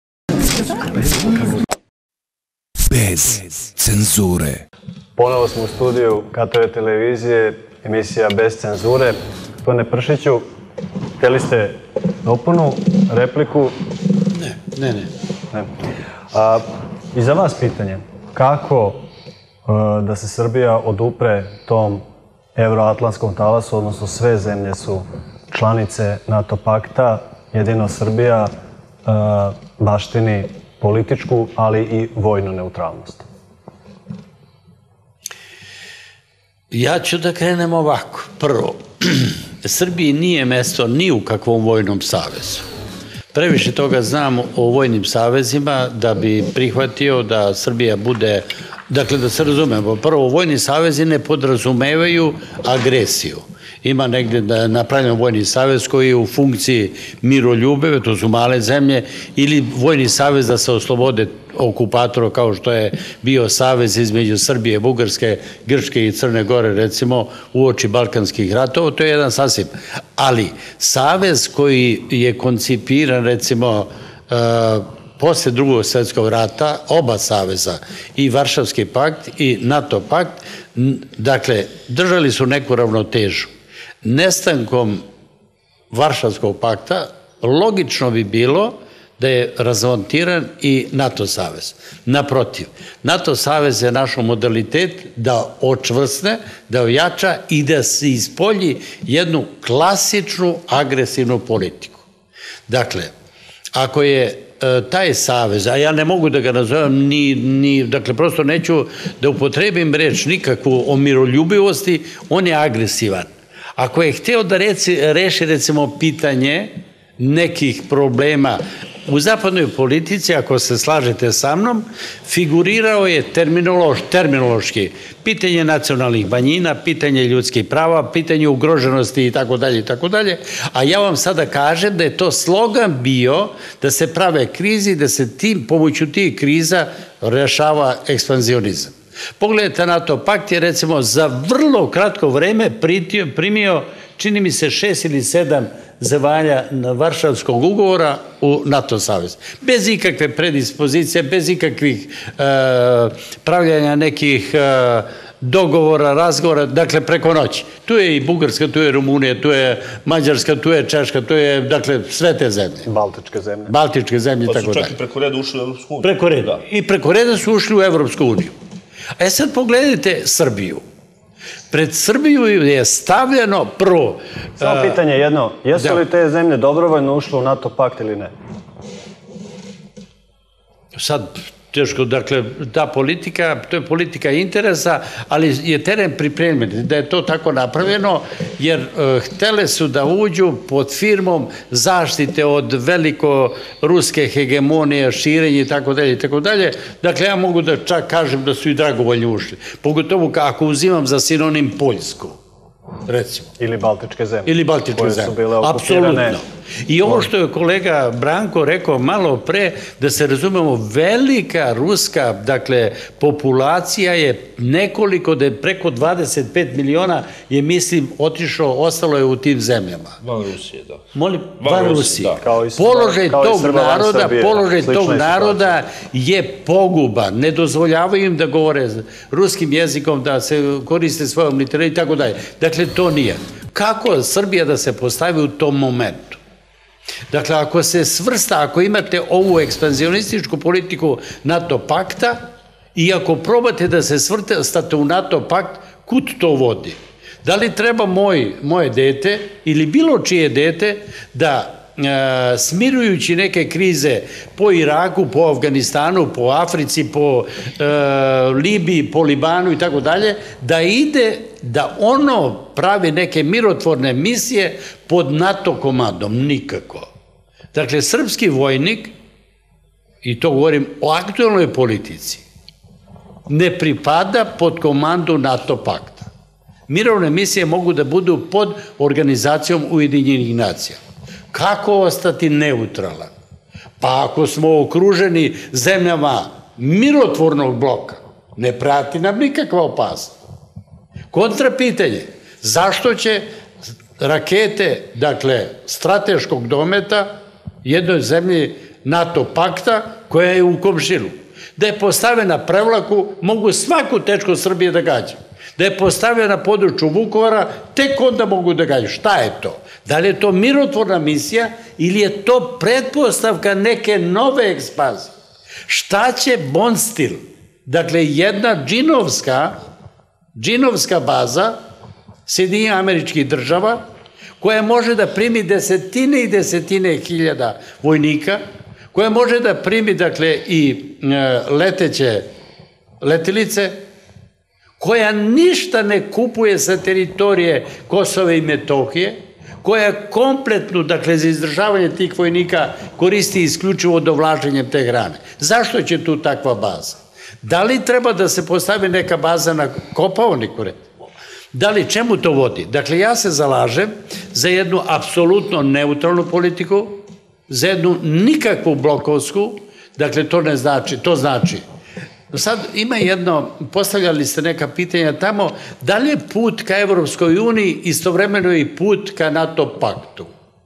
Bez cenzure. Ponovo smo u studiju K T V televizije, emisija Bez cenzure. Gospodine Pršiću, htjeli ste dopunu, repliku? Ne, ne, ne. Ne. A, I za vas pitanje, kako a, da se Srbija odupre tom evroatlantskom talasu, odnosno sve zemlje su članice NATO pakta, jedino Srbija a, baštini političku, ali i vojnu neutralnost? Ja ću da krenem ovako. Prvo, Srbiji nije mesto ni u kakvom vojnom savezu. Previše toga znam o vojnim savezima da bi prihvatio da Srbija bude, dakle da se razumemo, prvo, vojni savezi ne podrazumevaju agresiju. Ima negdje napravljen vojni savez koji je u funkciji miroljubive, to su male zemlje, ili vojni savez da se oslobode okupatora kao što je bio savez između Srbije, Bugarske, Grčke i Crne Gore, recimo, uoči Balkanskih ratova, to je jedan sasvim. Ali savez koji je koncipiran, recimo, posle drugog svjetskog rata, oba saveza, i Varšavski pakt i NATO pakt, dakle, držali su neku ravnotežu. Nestankom Varšavskog pakta logično bi bilo da je razmontiran i NATO savez. Naprotiv, NATO savez je našo modalitet da očvrsne, da ojača i da se ispolji jednu klasičnu agresivnu politiku. Dakle, ako je taj savez, a ja ne mogu da ga nazovem ni, ni, dakle, prosto neću da upotrebim reč nikakvu o miroljubivosti, on je agresivan. Ako je hteo da reci, reši, recimo, pitanje nekih problema u zapadnoj politici, ako se slažete sa mnom, figurirao je terminološ, terminološki pitanje nacionalnih manjina, pitanje ljudskih prava, pitanje ugroženosti i tako dalje i tako dalje, a ja vam sada kažem da je to slogan bio da se prave krizi, da se tim, pomoću tih kriza rešava ekspanzionizam. Pogledajte, NATO pakt je recimo za vrlo kratko vreme primio, čini mi se, šest ili sedam zemalja Varšavskog ugovora u NATO savez. Bez ikakve predispozicije, bez ikakvih pravljanja nekih dogovora, razgovora, dakle preko noći. Tu je i Bugarska, tu je Rumunija, tu je Mađarska, tu je Češka, tu je, dakle, sve te zemlje. Baltičke zemlje. Baltičke zemlje i tako dalje. Pa su čak i preko reda ušli u Evropsku uniju. Preko reda. I preko reda su ušli u Evropsku uniju. E sad pogledajte Srbiju. Pred Srbiju je stavljeno prvo... Samo pitanje jedno, jesu li te zemlje dobrovoljno ušle u NATO pakt ili ne? Sad, teško, dakle, ta politika, to je politika interesa, ali je teren pripremljen, da je to tako napravljeno, jer htele su da uđu pod firmom zaštite od veliko ruske hegemonije, širenje i tako dalje i tako dalje. Dakle, ja mogu da čak kažem da su i dragovoljno ušli. Pogotovo ako uzimam za sinonim Poljsku, recimo. Ili Baltičke zemlje. Ili Baltičke zemlje, apsolutno. I ovo što je kolega Branko rekao malo pre, da se razumemo, velika ruska, dakle, populacija je nekoliko, da je preko dvadeset pet miliona je, mislim, otišlo, ostalo je u tim zemljama. Van Rusije, da. Molim, van Rusije. Kao i Položaj kao i tog Srba van naroda, Srbije. položaj Slična tog je naroda je poguban. Ne dozvoljavaju im da govore ruskim jezikom, da se koriste svojom literaturi i tako dalje. Dakle, to nije. Kako Srbija da se postavi u tom momentu? Dakle, ako se svrsta, ako imate ovu ekspanzionističku politiku NATO pakta i ako probate da se svrstate u NATO pakt, kud to vodi? Da li treba moj, moje dete ili bilo čije dete da e, smirujući neke krize po Iraku, po Afganistanu, po Africi, po e, Libiji, po Libanu i tako dalje, da ide, da ono pravi neke mirotvorne misije pod NATO komandom? Nikako. Dakle, srpski vojnik, i to govorim o aktualnoj politici, ne pripada pod komandu NATO pakta. Mirovne misije mogu da budu pod organizacijom Ujedinjenih nacija. Kako ostati neutralan? Pa ako smo okruženi zemljama mirotvornog bloka, ne prati nam nikakva opasnost. Kontra pitanje, zašto će rakete, dakle, strateškog dometa jednoj zemlji NATO pakta koja je u komšilu, da je postavljena na prevlaku, mogu svaku tečku Srbije da gađa. Da je postavljena na području Vukovara, tek onda mogu da gađu. Šta je to? Da li je to mirotvorna misija ili je to pretpostavka neke nove ekspanzije? Šta će Bonstil, dakle jedna džinovska, džinovska baza Sjedinjenih Američkih Država, koja može da primi desetine i desetine hiljada vojnika, koja može da primi, dakle, i leteće letelice, koja ništa ne kupuje sa teritorije Kosova i Metohije, koja kompletno, dakle, za izdržavanje tih vojnika koristi isključivo dovlačenjem te hrane. Zašto će tu takva baza? Da li treba da se postavi neka baza na Kopaoniku? Da li, čemu to vodi? Dakle, ja se zalažem za jednu apsolutno neutralnu politiku, za jednu nikakvu blokovsku, dakle, to ne znači, to znači. Sad ima jedno, postavljali ste neka pitanja tamo, da li je put ka Evropskoj uniji istovremeno i put ka NATO paktu?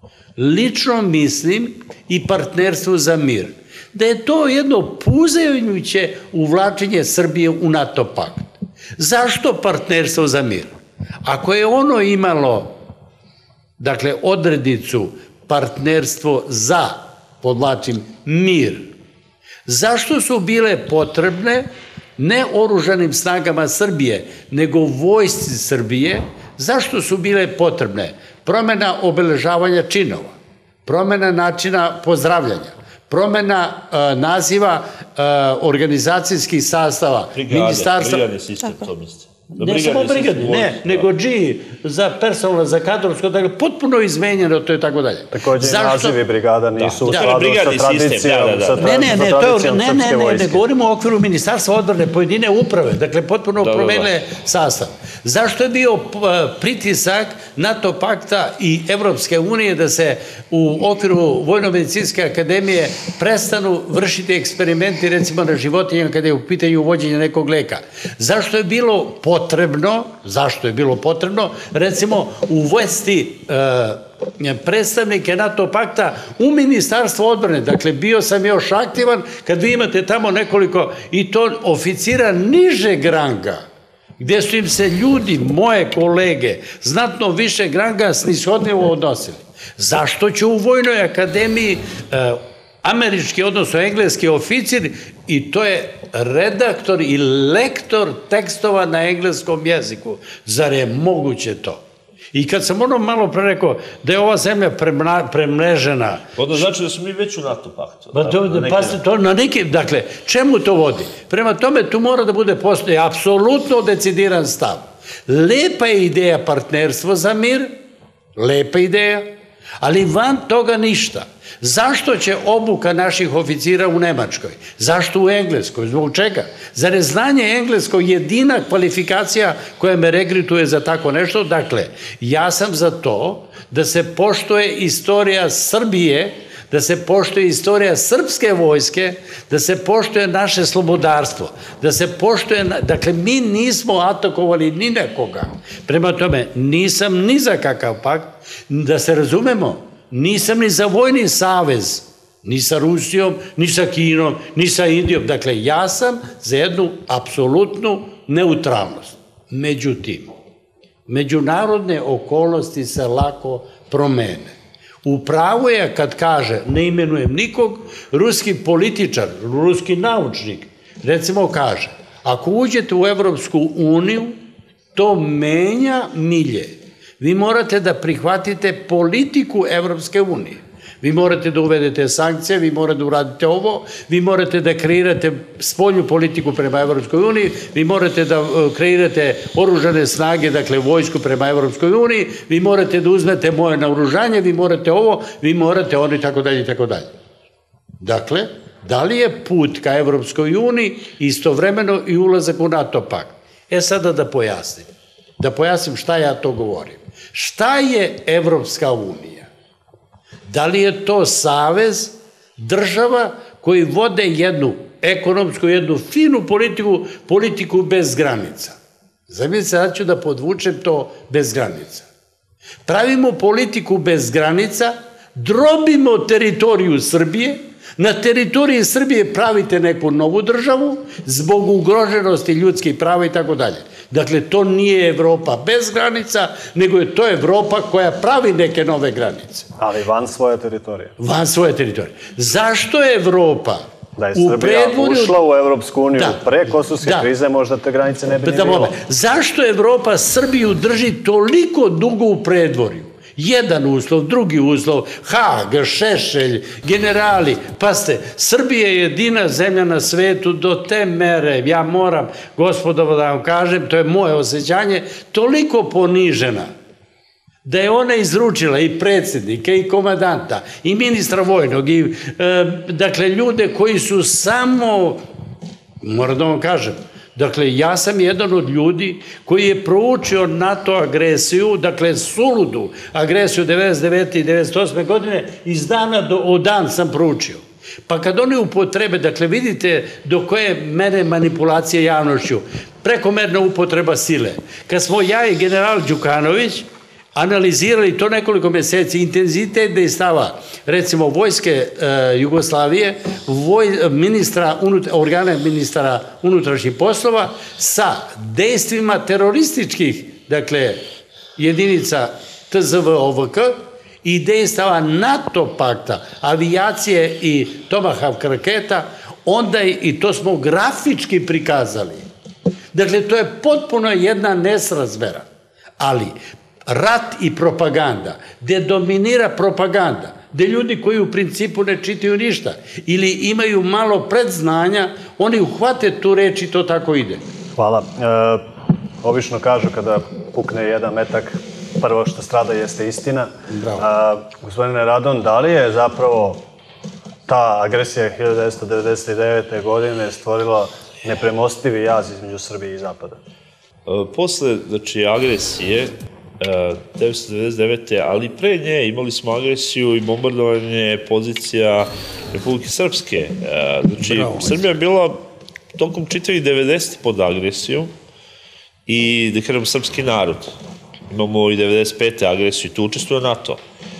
Lično mislim i partnerstvu za mir, da je to jedno puzajuće uvlačenje Srbije u NATO pakt. Zašto partnerstvo za mir? Ako je ono imalo, dakle, odrednicu partnerstvo za, podlačim, mir, zašto su bile potrebne ne oružanim snagama Srbije, nego vojsci Srbije, zašto su bile potrebne promjena obeležavanja činova, promena načina pozdravljanja, promena naziva organizacijskih sastava, ministarstva... Brigadni sistem, to misle. Ne samo brigadni, ne, nego G za personalno, za kadrovsko, dakle, potpuno izmenjeno, to je tako dalje. Također i nazivi brigada nisu u skladu sa tradicijom srpske Ne, ne, ne, ne govorimo o okviru ministarstva odbrane, pojedine uprave, dakle, potpuno promenile sastav. Zašto je bio pritisak NATO pakta i Evropske unije da se u okviru Vojno-medicinske akademije prestanu vršiti eksperimenti, recimo na životinjama, kada je u pitanju uvođenja nekog leka? Zašto je bilo potrebno, zašto je bilo potrebno, recimo uvesti predstavnike NATO pakta u ministarstvo odbrane. Dakle, bio sam još aktivan kad vi imate tamo nekoliko i to oficira nižeg ranga, gdje su im se ljudi, moje kolege, znatno više ranga snishodljivo odnosili. Zašto će u Vojnoj akademiji američki, odnosno engleski oficir, i to je redaktor i lektor tekstova na engleskom jeziku. Zar je moguće to? I kad sam ono malo pre rekao da je ova zemlja premrežena... Onda znači da smo mi već u NATO paktu. Pazite, to na neki... Dakle, čemu to vodi? Prema tome, tu mora da bude postoji apsolutno decidiran stav. Lepa je ideja partnerstvo za mir, lepa ideja, ali van toga ništa. Zašto će obuka naših oficira u Nemačkoj? Zašto u Engleskoj? Zbog čega? Zar je znanje engleskog jedina kvalifikacija koja me regrutuje za tako nešto? Dakle, ja sam za to da se poštuje istorija Srbije, da se poštuje istorija srpske vojske, da se poštuje naše slobodarstvo, da se poštuje... Dakle, mi nismo atakovali ni nekoga. Prema tome, nisam ni za kakav pakt, da se razumemo, nisam ni za vojni savez, ni sa Rusijom, ni sa Kinom, ni sa Indijom. Dakle, ja sam za jednu apsolutnu neutralnost. Međutim, međunarodne okolnosti se lako promene. U pravu je kad kaže, ne imenujem nikog, ruski političar, ruski naučnik, recimo kaže, ako uđete u Evropsku uniju, to menja milje. Vi morate da prihvatite politiku Evropske unije. Vi morate da uvedete sankcije, vi morate da uradite ovo, vi morate da kreirate spoljnu politiku prema Evropskoj uniji, vi morate da kreirate oružane snage, dakle vojsku prema Evropskoj uniji, vi morate da uzmete moje naoružanje, vi morate ovo, vi morate ono i tako dalje i tako dalje. Dakle, da li je put ka Evropskoj uniji istovremeno i ulazak u NATO pakt? E sada da pojasnim. Da pojasnim šta ja to govorim. Šta je Evropska unija? Da li je to savez država koji vode jednu ekonomsku, jednu finu politiku, politiku bez granica? Zamislite, sad ću da podvučem to bez granica. Pravimo politiku bez granica, drobimo teritoriju Srbije, na teritoriji Srbije pravite neku novu državu zbog ugroženosti ljudskih prava i tako dalje. Dakle, to nije Evropa bez granica, nego je to Evropa koja pravi neke nove granice. Ali van svoje teritorije. Van svoje teritorije. Zašto je Evropa da je Srbija ušla u Evropsku uniju pre kosovske krize, možda te granice ne bi ni bilo. Zašto Evropa Srbiju drži toliko dugo u predvorju? Jedan uslov, drugi uslov, Hag, Šešelj, generali. Pazite, Srbija je jedina zemlja na svetu do te mere, ja moram, gospodo, da vam kažem, to je moje osjećanje, toliko ponižena, da je ona izručila i predsjednika, i komadanta, i ministra vojnog, i dakle ljude koji su samo, moram da vam kažem, dakle, ja sam jedan od ljudi koji je proučio NATO agresiju, dakle, suludu agresiju devedeset devete i devedeset osme godine, iz dana u dan sam proučio. Pa kad oni upotrebe, dakle, vidite do koje mere manipulacije javnošću, prekomerna upotreba sile. Kad smo ja i general Đukanović analizirali to nekoliko meseci, intenzitet dejstava, recimo, vojske Jugoslavije, organe ministara unutrašnjih poslova, sa dejstvima terorističkih, dakle, jedinica T Z V O V K i dejstava NATO pakta, avijacije i Tomahawk raketa, onda i to smo grafički prikazali. Dakle, to je potpuno jedna nesrazmera. Ali rat i propaganda, gde dominira propaganda, gde ljudi koji u principu ne čitaju ništa ili imaju malo predznanja, oni uhvate tu reč i to tako ide. Hvala. E, obično kažu kada pukne jedan metak, prvo što strada jeste istina. Bravo. A, gospodine Radon, da li je zapravo ta agresija hiljadu devetsto devedeset devete. godine stvorila nepremostivi jaz između Srbije i Zapada? Posle, znači, agresije devetsto devedeset devete. ali pre nje imali smo agresiju i bombardovanje pozicija Republike Srpske. Znači, Srbija je bila tokom čitavih devedesetih pod agresijom i, da kažem, srpski narod. Imamo i devedeset pete agresiju, tu učestvuje NATO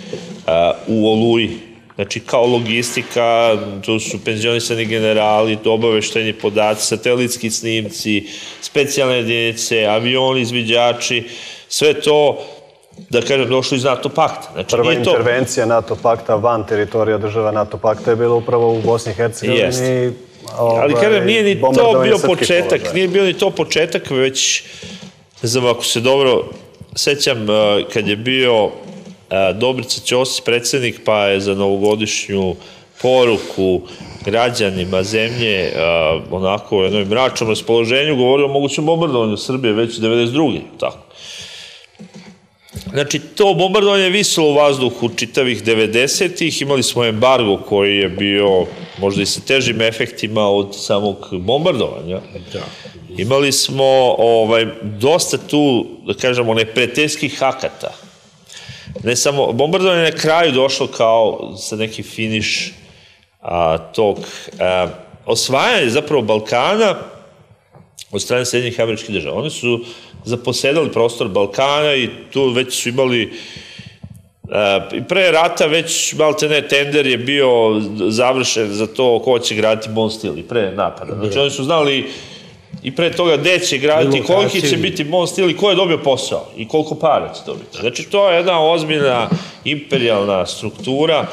u Oluji. Znači, kao logistika, to su penzionisani generali, obaveštajni podaci, satelitski snimci, specijalne jedinice, avioni, izviđači, sve to, da kažem, došlo iz NATO pakta. Znači, prva intervencija NATO pakta van teritorija država NATO pakta je bila upravo u Bosni i Hercegovini. Ali, kažem, nije ni to bio početak, nije bio ni to početak, već, ne znam, ako se dobro sećam, kad je bio Dobrica Ćosić, predsednik, pa je za novogodišnju poruku građanima zemlje onako u jednom mračnom raspoloženju govorio o mogućem bombardovanju Srbije već devedeset druge. tako. Znači, to bombardovanje je visilo u vazduhu čitavih devedesetih. Imali smo embargo koji je bio možda i sa težim efektima od samog bombardovanja. Imali smo dosta tu, da kažemo, neprijateljskih akata. Ne samo, bombardovanje je na kraju došlo kao sa neki finiš tog osvajanja zapravo Balkana od strane Sjedinjenih Američkih Država. Oni su zaposedali prostor Balkana i tu već su imali, i pre rata već maltene tender je bio završen za to ko će graditi Bon Stil i pre napada. Znači oni su znali i pre toga gde će graditi, koliki će biti Bon Stil i ko je dobio posao i koliko para će dobiti. Znači to je jedna ozbiljna imperijalna struktura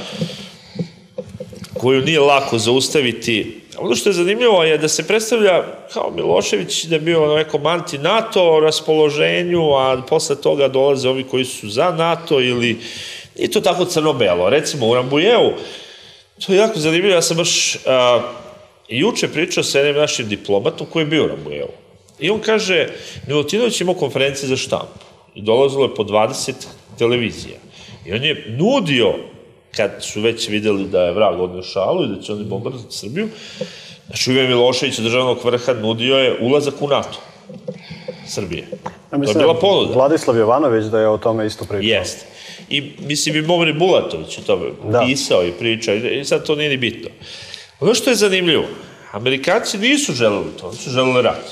koju nije lako zaustaviti. Ono što je zanimljivo je da se predstavlja kao Milošević da je bio na nekom anti-NATO raspoloženju, a posle toga dolaze ovi koji su za NATO ili nije to tako crno-belo. Recimo u Rambujevu, to je jako zanimljivo, ja sam baš juče pričao sa jednim našim diplomatom koji je bio u Rambujevu. I on kaže, Milutinović imao konferencije za štampu i dolazilo je po dvadeset televizija. I on je nudio, kad su već videli da je vrag odneo šalu i da će oni bombardovati Srbiju, znači Ivan Milošević od državnog vrha nudio je ulazak u NATO Srbije. To je bila ponuda. Vladislav Jovanović da je o tome isto pričao. Jeste. I mislim i Momir Bulatović o tome pisao i pričao i sad to nije ni bitno. Ono što je zanimljivo, Amerikanci nisu želeli to, oni su želeli rat.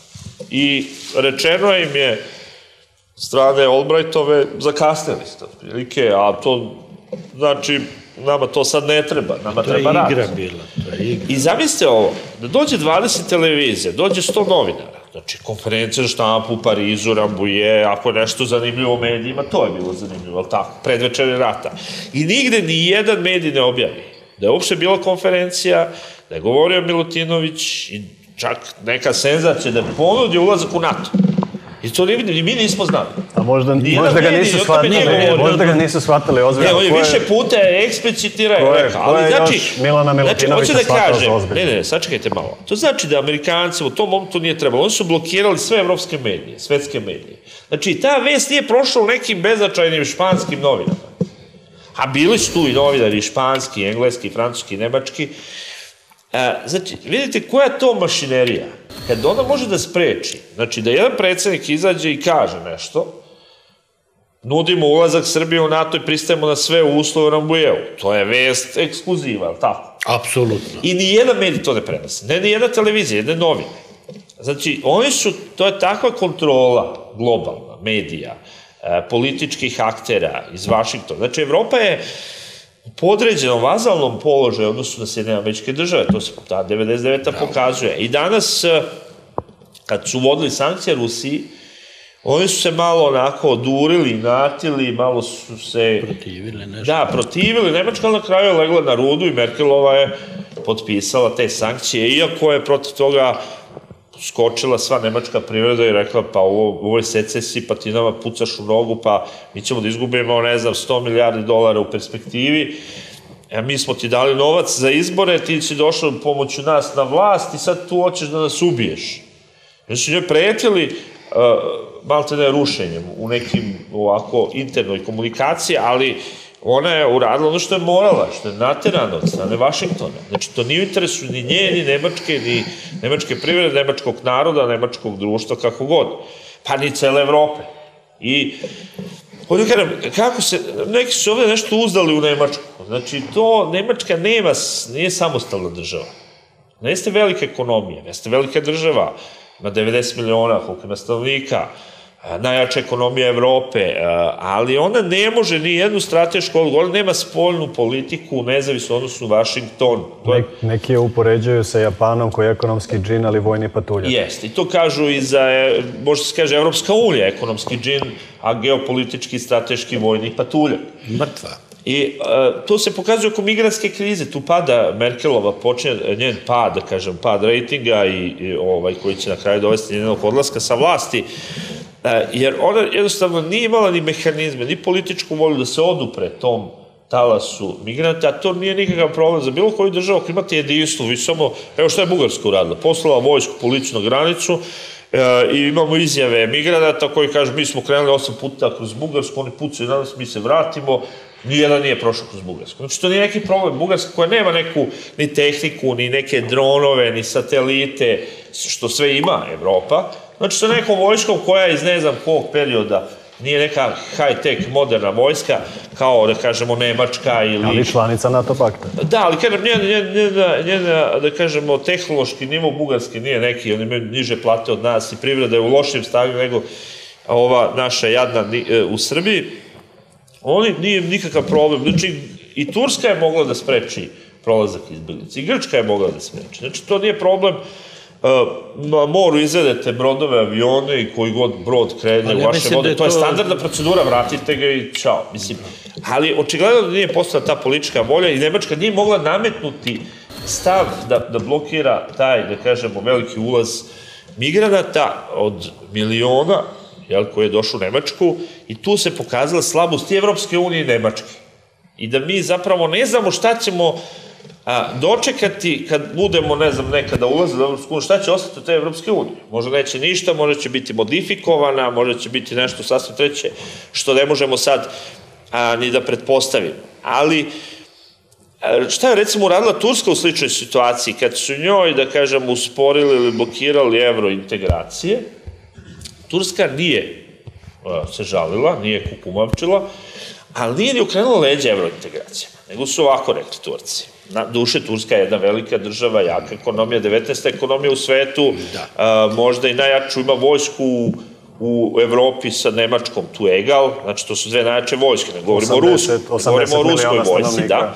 I rečeno im je strane Albrightove zakasnili ste otprilike, a to znači, nama to sad ne treba, nama treba rat. To je igra bila, to je igra. I zamislite ovo, da dođe dvadeset televizija, dođe sto novinara, znači konferencija za štampu u Parizu, Rambuje, ako je nešto zanimljivo u medijima, to je bilo zanimljivo, ali tako, predvečer rata. I nigde ni jedan medij ne objavi da je uopšte bila konferencija, da je govorio Milutinović i čak neka senzacija da je ponudio ulazak u NATO. I to ni mi nismo znali. A možda ga nisu shvatili, možda ga nisu shvatili ozbiljno. Ne, on je više puta eksplicitirao i rekao. Ko je još Milana Milutinovića shvatao ozbiljno? Ne, ne, sačekajte malo. To znači da Amerikanci u tom momentu nije trebalo. Oni su blokirali sve evropske medije, svetske medije. Znači, ta vest nije prošla u nekim beznačajnim španskim novinama. A bili su tu i novinari španski, engleski, francuski, nemački. Znači, vidite koja je to mašinerija? Kad ona može da spreči, znači da jedan predsednik izađe i kaže nešto, nudimo ulazak Srbije u NATO i pristajemo na sve uslove u Rambujevu. To je vest ekskluziva, ali tako? Apsolutno. I nijedan medij to ne prenose. Ne nijedna televizija, jedne novine. Znači, oni su, to je takva kontrola globalna, medija, političkih aktera iz Vašingtona. Znači, Evropa je u podređenom vazalnom položaju odnosu na Sjedinjene Američke Države, to se ta devedeset deveta pokazuje. I danas, kad su vodili sankcije Rusiji, oni su se malo onako odurili, natili, malo su se... Protivili nešto. Da, protivili. Nemačka na kraju je legla na rudu i Merkelova je potpisala te sankcije, iako je protiv toga skočila sva nemačka privreda i rekla pa ovo, ovo je secesi, pa ti nama pucaš u nogu, pa mi ćemo da izgubimo, ne znam, sto milijardi dolara u perspektivi, a mi smo ti dali novac za izbore, ti si došao pomoću nas na vlast i sad tu hoćeš da nas ubiješ. Oni su njoj pretili uh, malte ne rušenjem u nekim ovako internoj komunikaciji, ali ona je uradila ono što je morala, što je naterano od strane Vašingtona. Znači, to nije u interesu ni nje, ni Nemačke, ni nemačke privrede, nemačkog naroda, nemačkog društva, kako god. Pa ni cele Evrope. I, ovdje kažem, kako se, neki su ovdje nešto uzdali u Nemačku. Znači, to, Nemačka nema, nije samostalna država. Ne jeste velika ekonomija, ne jeste velika država, ima devedeset miliona, koliko ima stanovnika, najjača ekonomija Evrope, ali ona ne može ni jednu stratešku odgovor, nema spoljnu politiku, nezavisno odnosno Vašington. Neki je upoređuju sa Japanom koji je ekonomski džin, ali vojni patuljak. Jeste, i to kažu i za, možda se kaže, Evropska unija, ekonomski džin, a geopolitički, strateški, vojni patuljak. Mrtva. I to se pokazuje oko migranske krize, tu pada Merkelova, počinje njen pad, da kažem, pad rejtinga i ovaj koji će na kraju dovesti njenog odlaska sa vlasti, jer ona jednostavno nije imala ni mehanizme, ni političku volju da se odupre tom talasu migranta, a to nije nikakav problem za bilo koju državu, ako imate jedinstvo, vi samo, evo što je Bugarska uradila, poslala vojsku po ličnu granicu i imamo izjave migranata koji kažu mi smo krenuli osam puta kroz Bugarsku, oni pucaju na nas, mi se vratimo, nijedan nije prošao kroz Bugarsku. Znači, to nije neki problem. Bugarska koja nema neku ni tehniku, ni neke dronove, ni satelite, što sve ima Evropa, znači sa nekom vojskom koja iz ne znam kog perioda nije neka high-tech moderna vojska, kao da kažemo Nemačka ili... Ali članica NATO pakta. Da, ali kažem, njena, da kažemo, tehnološki nivo Bugarske nije neki, oni imaju niže plate od nas i privreda je u lošijem stanju nego ova naša jadna u Srbiji. Oni nije nikakav problem. Znači, i Turska je mogla da spreči prolazak izbjeglica, i Grčka je mogla da spreči. Znači, to nije problem. Na moru izvedete brodove, avione i koji god brod krene u vaše vode. To je standardna procedura, vratite ga i čao. Mislim, ali očigledno da nije postala ta politička volja i Nemačka nije mogla nametnuti stav da blokira taj, da kažemo, veliki ulaz migranata od miliona koji je došao u Nemačku i tu se pokazala slabost i Evropske unije i Nemačke. I da mi zapravo ne znamo šta ćemo dočekati kad budemo, ne znam, nekada ulazili u Evropsku uniju, šta će ostati od te Evropske unije. Možda neće ništa, možda će biti modifikovana, možda će biti nešto sasvim treće, što ne možemo sad ni da pretpostavimo. Ali šta je recimo uradila Turska u sličnoj situaciji, kad su njoj, da kažem, usporili ili blokirali evrointegracije, Turska nije se žalila, nije kukumavčila, ali nije ni okrenula leđa evrointegracijama, nego su ovako rekli Turci. Na duše, Turska je jedna velika država, jaka ekonomija, devetnaesta ekonomija u svetu, možda i najjaču, ima vojsku u Evropi sa Nemačkom, tu egal, znači to su dve najjače vojske, ne govorimo o ruskoj vojsci, da.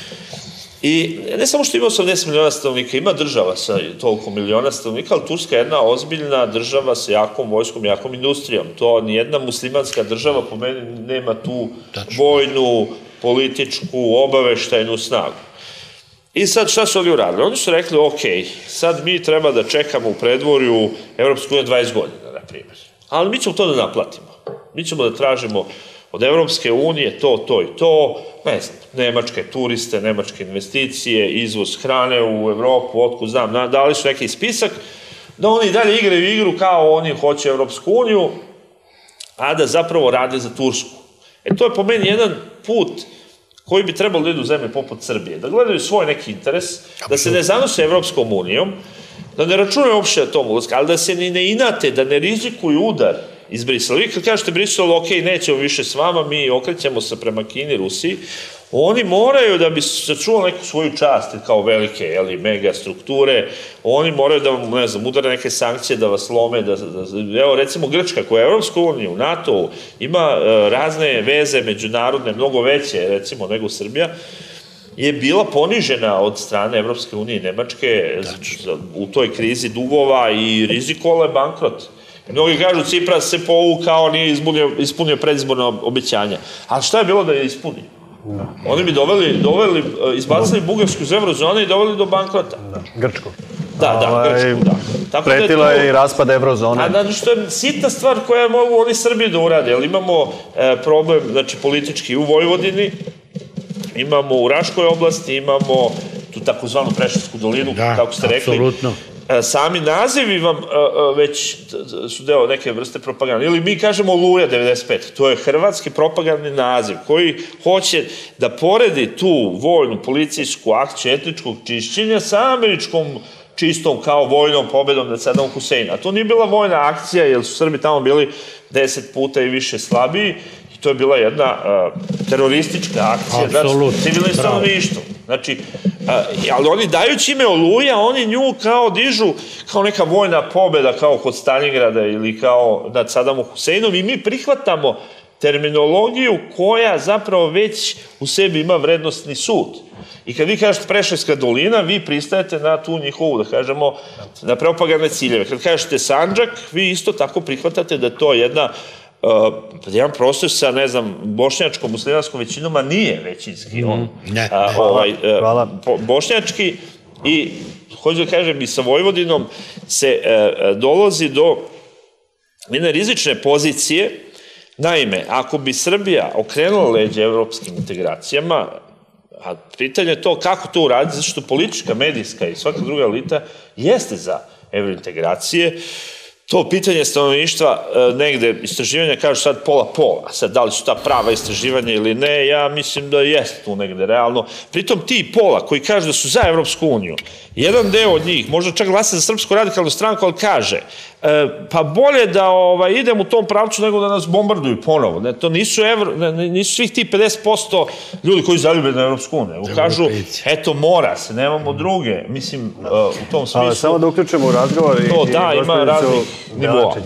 I ne samo što ima osamdeset miliona stanovnika, ima država sa toliko miliona stanovnika, ali Turska je jedna ozbiljna država sa jakom vojskom, jakom industrijom. To nijedna muslimanska država po meni nema tu vojnu, političku, obaveštajnu snagu. I sad šta su oni uradili? Oni su rekli, ok, sad mi treba da čekamo u predvorju Evropsku uniju dvadeset godina, na primjer. Ali mi ćemo to da naplatimo. Mi ćemo da tražimo od Evropske unije to, to i to, ne znam, nemačke turiste, nemačke investicije, izvoz hrane u Evropu, otkud znam, dali su neki spisak, da oni dalje igraju igru kao oni hoće Evropsku uniju, a da zapravo rade za Tursku. E to je po meni jedan put koji bi trebalo da idu u zemlje poput Srbije, da gledaju svoj neki interes, da se ne zanose Evropskom unijom, da ne računaju uopšte na tom ulazka, ali da se ni ne inate, da ne rizikuju udar iz Brisela. Vi kad kažete Briselu, ok, nećemo više s vama, mi okrećemo se prema Kini, Rusiji, oni moraju da bi sačuvali neku svoju čast kao velike, mega strukture, oni moraju da vam, ne znam, udare neke sankcije, da vas lome, da, evo recimo Grčka koja je Evropska unija, u NATO ima razne veze međunarodne, mnogo veće, recimo, nego Srbija, je bila ponižena od strane Evropske unije i Nemačke u toj krizi dugova i rizikovala je bankrot. Mnogi kažu Cipras se povukao, nije ispunio predizborne obećanja. Ali šta je bilo da je ispunio? Oni bi doveli, izbacili Bugarsku iz eurozone i doveli do bankrota. Grčku. Da, da, Grčku, da. Pretila je i raspad evrozone. A znači što je sitna stvar koja mogu oni Srbiji da urade, ali imamo problem, znači politički u Vojvodini, imamo u Raškoj oblasti, imamo tu takozvanu Preševsku dolinu, kako ste rekli. Apsolutno. Sami nazivi vam već su deo neke vrste propagande. Ili mi kažemo Oluja devedeset pet. To je hrvatski propagandni naziv koji hoće da poredi tu vojnu policijsku akciju etničkog čišćenja sa američkom čistom kao vojnom pobedom nad Sadamom Huseinom. A to nije bila vojna akcija, jer su Srbi tamo bili deset puta i više slabiji. I to je bila jedna teroristička akcija. Apsolutno. Civilno stanovništvo. Znači, ali oni dajući ime Oluja, oni nju kao dižu kao neka vojna pobeda, kao kod Stalingrada ili kao nad Sadamom Huseinom i mi prihvatamo terminologiju koja zapravo već u sebi ima vrednostni sud. I kad vi kažete Preševska dolina, vi pristajete na tu njihovu, da kažemo, na propagandne ciljeve. Kad kažete Sandžak, vi isto tako prihvatate da je to jedna jedan prostor sa, ne znam, bošnjačkom, muslimanskom većinom, a nije većinski on. Bošnjački i, hoću da kažem, i sa Vojvodinom se dolazi do jedne rizične pozicije. Naime, ako bi Srbija okrenula leđe evropskim integracijama, a pitanje je to kako to uraditi, zato što politička, medijska i svaka druga elita jeste za evrointegracije. To pitanje stanovništva, negde istraživanja kažu sad pola-pola, a sad da li su ta prava istraživanja ili ne, ja mislim da jeste tu negde realno. Pritom ti pola koji kažu da su za Evropsku uniju, jedan deo od njih, možda čak glasa za Srpsku radikalnu stranku, ali kaže, pa bolje da idem u tom pravcu nego da nas bombarduju ponovo. To nisu svih ti pedeset posto ljudi koji zaljube na Evropsku uniju. Kažu, eto mora se, nemamo druge. Mislim, u tom smislu... Samo da uključimo u razgovor i gospođicu Belačić.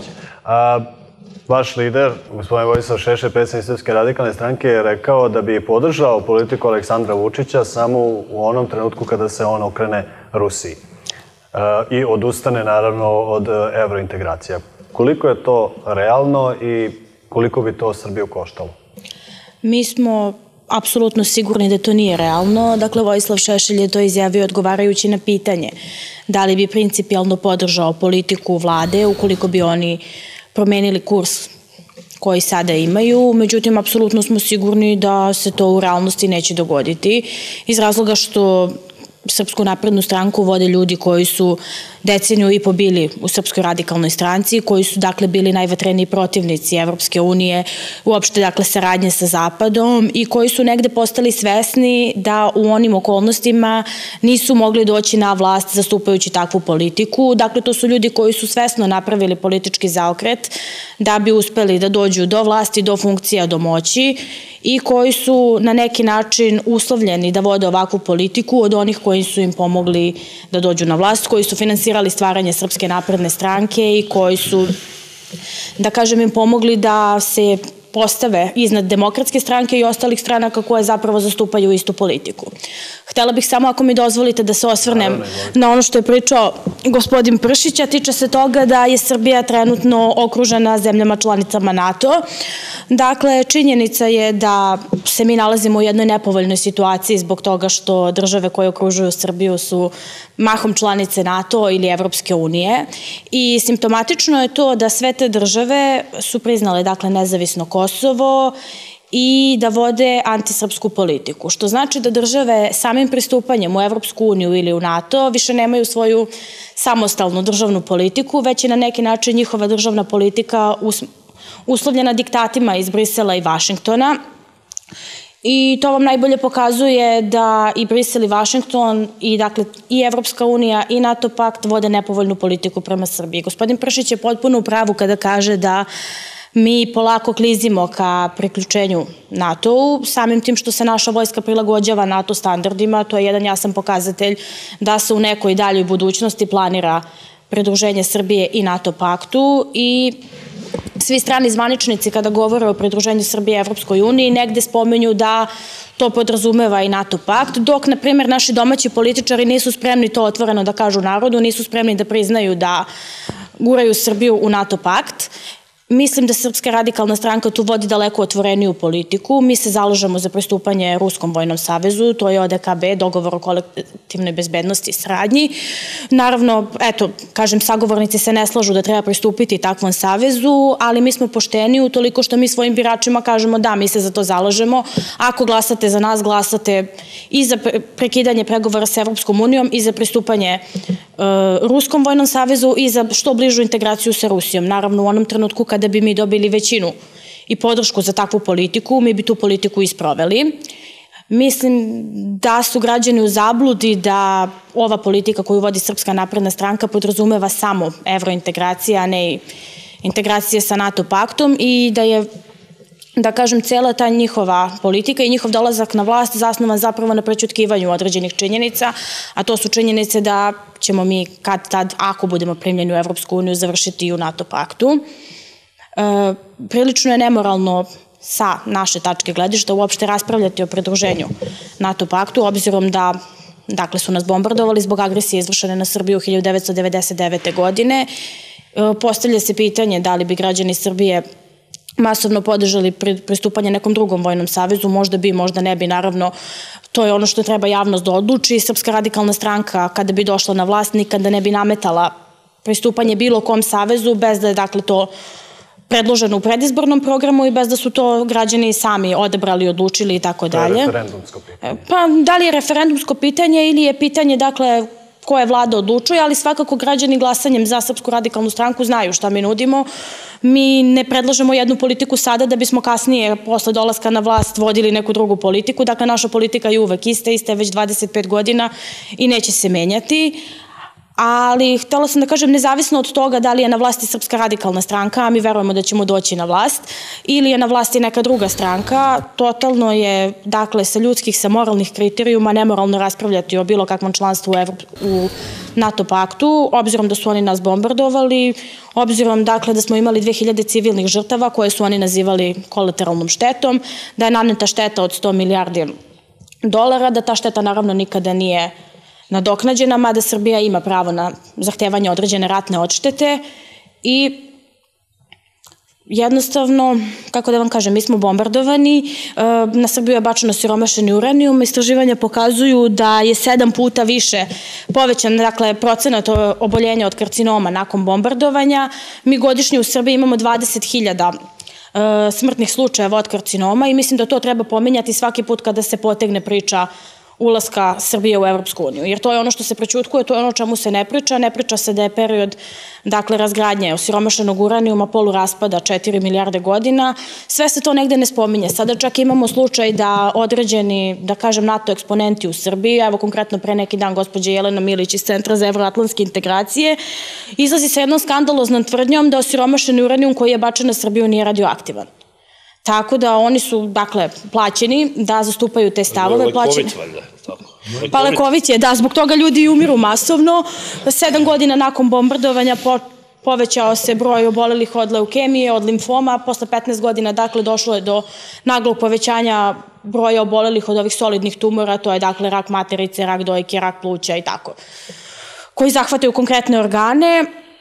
Vaš lider, gospodin Vojislav Šešelj, predsjednik Srpske radikalne stranke, je rekao da bi podržao politiku Aleksandra Vučića samo u onom trenutku kada se on okrene Rusiji i odustane, naravno, od evrointegracija. Koliko je to realno i koliko bi to Srbiju koštalo? Mi smo apsolutno sigurni da to nije realno. Dakle, Vojislav Šešelj je to izjavio odgovarajući na pitanje da li bi principijalno podržao politiku vlade ukoliko bi oni promenili kurs koji sada imaju. Međutim, apsolutno smo sigurni da se to u realnosti neće dogoditi iz razloga što Srpsku naprednu stranku vode ljudi koji su deceniju i po bili u Srpskoj radikalnoj stranci, koji su dakle bili najvatreniji protivnici Evropske unije, uopšte dakle saradnje sa Zapadom i koji su negde postali svesni da u onim okolnostima nisu mogli doći na vlast zastupajući takvu politiku. Dakle, to su ljudi koji su svesno napravili politički zaokret da bi uspeli da dođu do vlasti, do funkcija, do moći i koji su na neki način uslovljeni da vode ovakvu politiku od onih koji su im pomogli da dođu na vlast, koji su finansirali stvaranje Srpske napredne stranke i koji su, da kažem, im pomogli da se postave iznad Demokratske stranke i ostalih stranaka koje zapravo zastupaju istu politiku. Htela bih samo, ako mi dozvolite, da se osvrnem na ono što je pričao gospodin Pršić, a tiče se toga da je Srbija trenutno okružena zemljama članicama NATO. Dakle, činjenica je da se mi nalazimo u jednoj nepovoljnoj situaciji zbog toga što države koje okružuju Srbiju su mahom članice NATO ili Evropske unije i simptomatično je to da sve te države su priznale, dakle, nezavisno Kosovo i da vode antisrpsku politiku, što znači da države samim pristupanjem u Evropsku uniju ili u NATO više nemaju svoju samostalnu državnu politiku, već je na neki način njihova državna politika uslovljena diktatima iz Brisela i Vašingtona. I to vam najbolje pokazuje da i Brisel i Vašington i dakle i Evropska unija i NATO pakt vode nepovoljnu politiku prema Srbiji. Gospodin Pršić je potpuno u pravu kada kaže da mi polako klizimo ka priključenju NATO-u, samim tim što se naša vojska prilagođava NATO standardima, to je jedan jasan pokazatelj da se u nekoj daljoj budućnosti planira pridruženje Srbije i NATO paktu i svi strani zvaničnici kada govore o pridruženju Srbije Evropskoj uniji negde spomenju da to podrazumeva i NATO pakt, dok, na primjer, naši domaći političari nisu spremni to otvoreno da kažu narodu, nisu spremni da priznaju da guraju Srbiju u NATO pakt. Mislim da Srpska radikalna stranka tu vodi daleko otvoreniju politiku. Mi se zalažemo za pristupanje Ruskom vojnom savezu, to je O D K B, dogovor o kolektivnoj bezbednosti i saradnji. Naravno, eto, kažem, sagovornici se ne slažu da treba pristupiti takvom savezu, ali mi smo pošteni utoliko što mi svojim biračima kažemo da, mi se za to zalažemo. Ako glasate za nas, glasate i za prekidanje pregovora sa Evropskom unijom i za pristupanje Ruskom vojnom savezu i za što bližu integraciju sa Rusijom. Naravno, u onom trenutku kada bi mi dobili većinu i podršku za takvu politiku, mi bi tu politiku isproveli. Mislim da su građani u zabludi da ova politika koju vodi Srpska napredna stranka podrazumeva samo evrointegracija, a ne i integracije sa NATO paktom i da je, da kažem, cela ta njihova politika i njihov dolazak na vlast zasnovan zapravo na prećutkivanju određenih činjenica, a to su činjenice da ćemo mi kad tad, ako budemo primljeni u Evropsku uniju, završiti i u NATO paktu. E, prilično je nemoralno sa naše tačke gledišta uopšte raspravljati o pridruženju NATO paktu, obzirom da dakle, su nas bombardovali zbog agresije izvršene na Srbiju hiljadu devetsto devedeset devete. godine. E, postavlja se pitanje da li bi građani Srbije masovno podržali pristupanje nekom drugom vojnom savezu, možda bi, možda ne bi, naravno, to je ono što treba javnost da odluči. Srpska radikalna stranka, kada bi došla na vlast, nikada ne bi nametala pristupanje bilo kom savezu, bez da je, dakle, to predloženo u predizbornom programu i bez da su to građani sami odebrali, odlučili i tako dalje. To je referendumsko pitanje. Pa, da li je referendumsko pitanje ili je pitanje, dakle, koje vlada odlučuje, ali svakako građani glasanjem za Srpsku radikalnu stranku znaju šta mi nudimo. Mi ne predlažemo jednu politiku sada da bismo kasnije, posle dolaska na vlast, vodili neku drugu politiku. Dakle, naša politika je uvek ista, ista je već dvadeset pet godina i neće se menjati. Ali htela sam da kažem, nezavisno od toga da li je na vlasti Srpska radikalna stranka, a mi verujemo da ćemo doći na vlast, ili je na vlasti neka druga stranka, totalno je, dakle, sa ljudskih, sa moralnih kriterijuma nemoralno raspravljati o bilo kakvom članstvu u NATO paktu, obzirom da su oni nas bombardovali, obzirom, dakle, da smo imali dve hiljade civilnih žrtava koje su oni nazivali kolateralnom štetom, da je naneta šteta od sto milijardi dolara, da ta šteta naravno nikada nije nadoknađena, mada Srbija ima pravo na zahtevanje određene ratne odštete i jednostavno, kako da vam kažem, mi smo bombardovani, na Srbiju je bačeno siromašeni uranijum, istraživanja pokazuju da je sedam puta više povećan, dakle, procenat oboljenja od karcinoma nakon bombardovanja. Mi godišnje u Srbiji imamo dvadeset hiljada smrtnih slučajeva od karcinoma i mislim da to treba pominjati svaki put kada se potegne priča ulaska Srbije u Evropsku uniju. Jer to je ono što se prećutkuje, to je ono o čemu se ne priča. Ne priča se da je period, dakle, razgradnje osiromašenog uranijuma, poluraspada četiri milijarde godina. Sve se to negde ne spominje. Sada čak imamo slučaj da određeni, da kažem, NATO eksponenti u Srbiji, evo konkretno pre neki dan gospođa Jelena Milić iz Centra za evroatlantske integracije, izlazi sa jednom skandaloznom tvrdnjom da osiromašeni uranijum koji je bačen na Srbiju nije radioaktivan. Tako da oni su, dakle, plaćeni da zastupaju te stavove. Leković, valjda, tako. Pa Leković je, da, zbog toga ljudi i umiru masovno. Sedam godina nakon bombardovanja povećao se broj obolelih od leukemije, od limfoma. Posle petnaest godina, dakle, došlo je do naglog povećanja broja obolelih od ovih solidnih tumora, to je, dakle, rak materice, rak dojke, rak pluća i tako, koji zahvataju konkretne organe.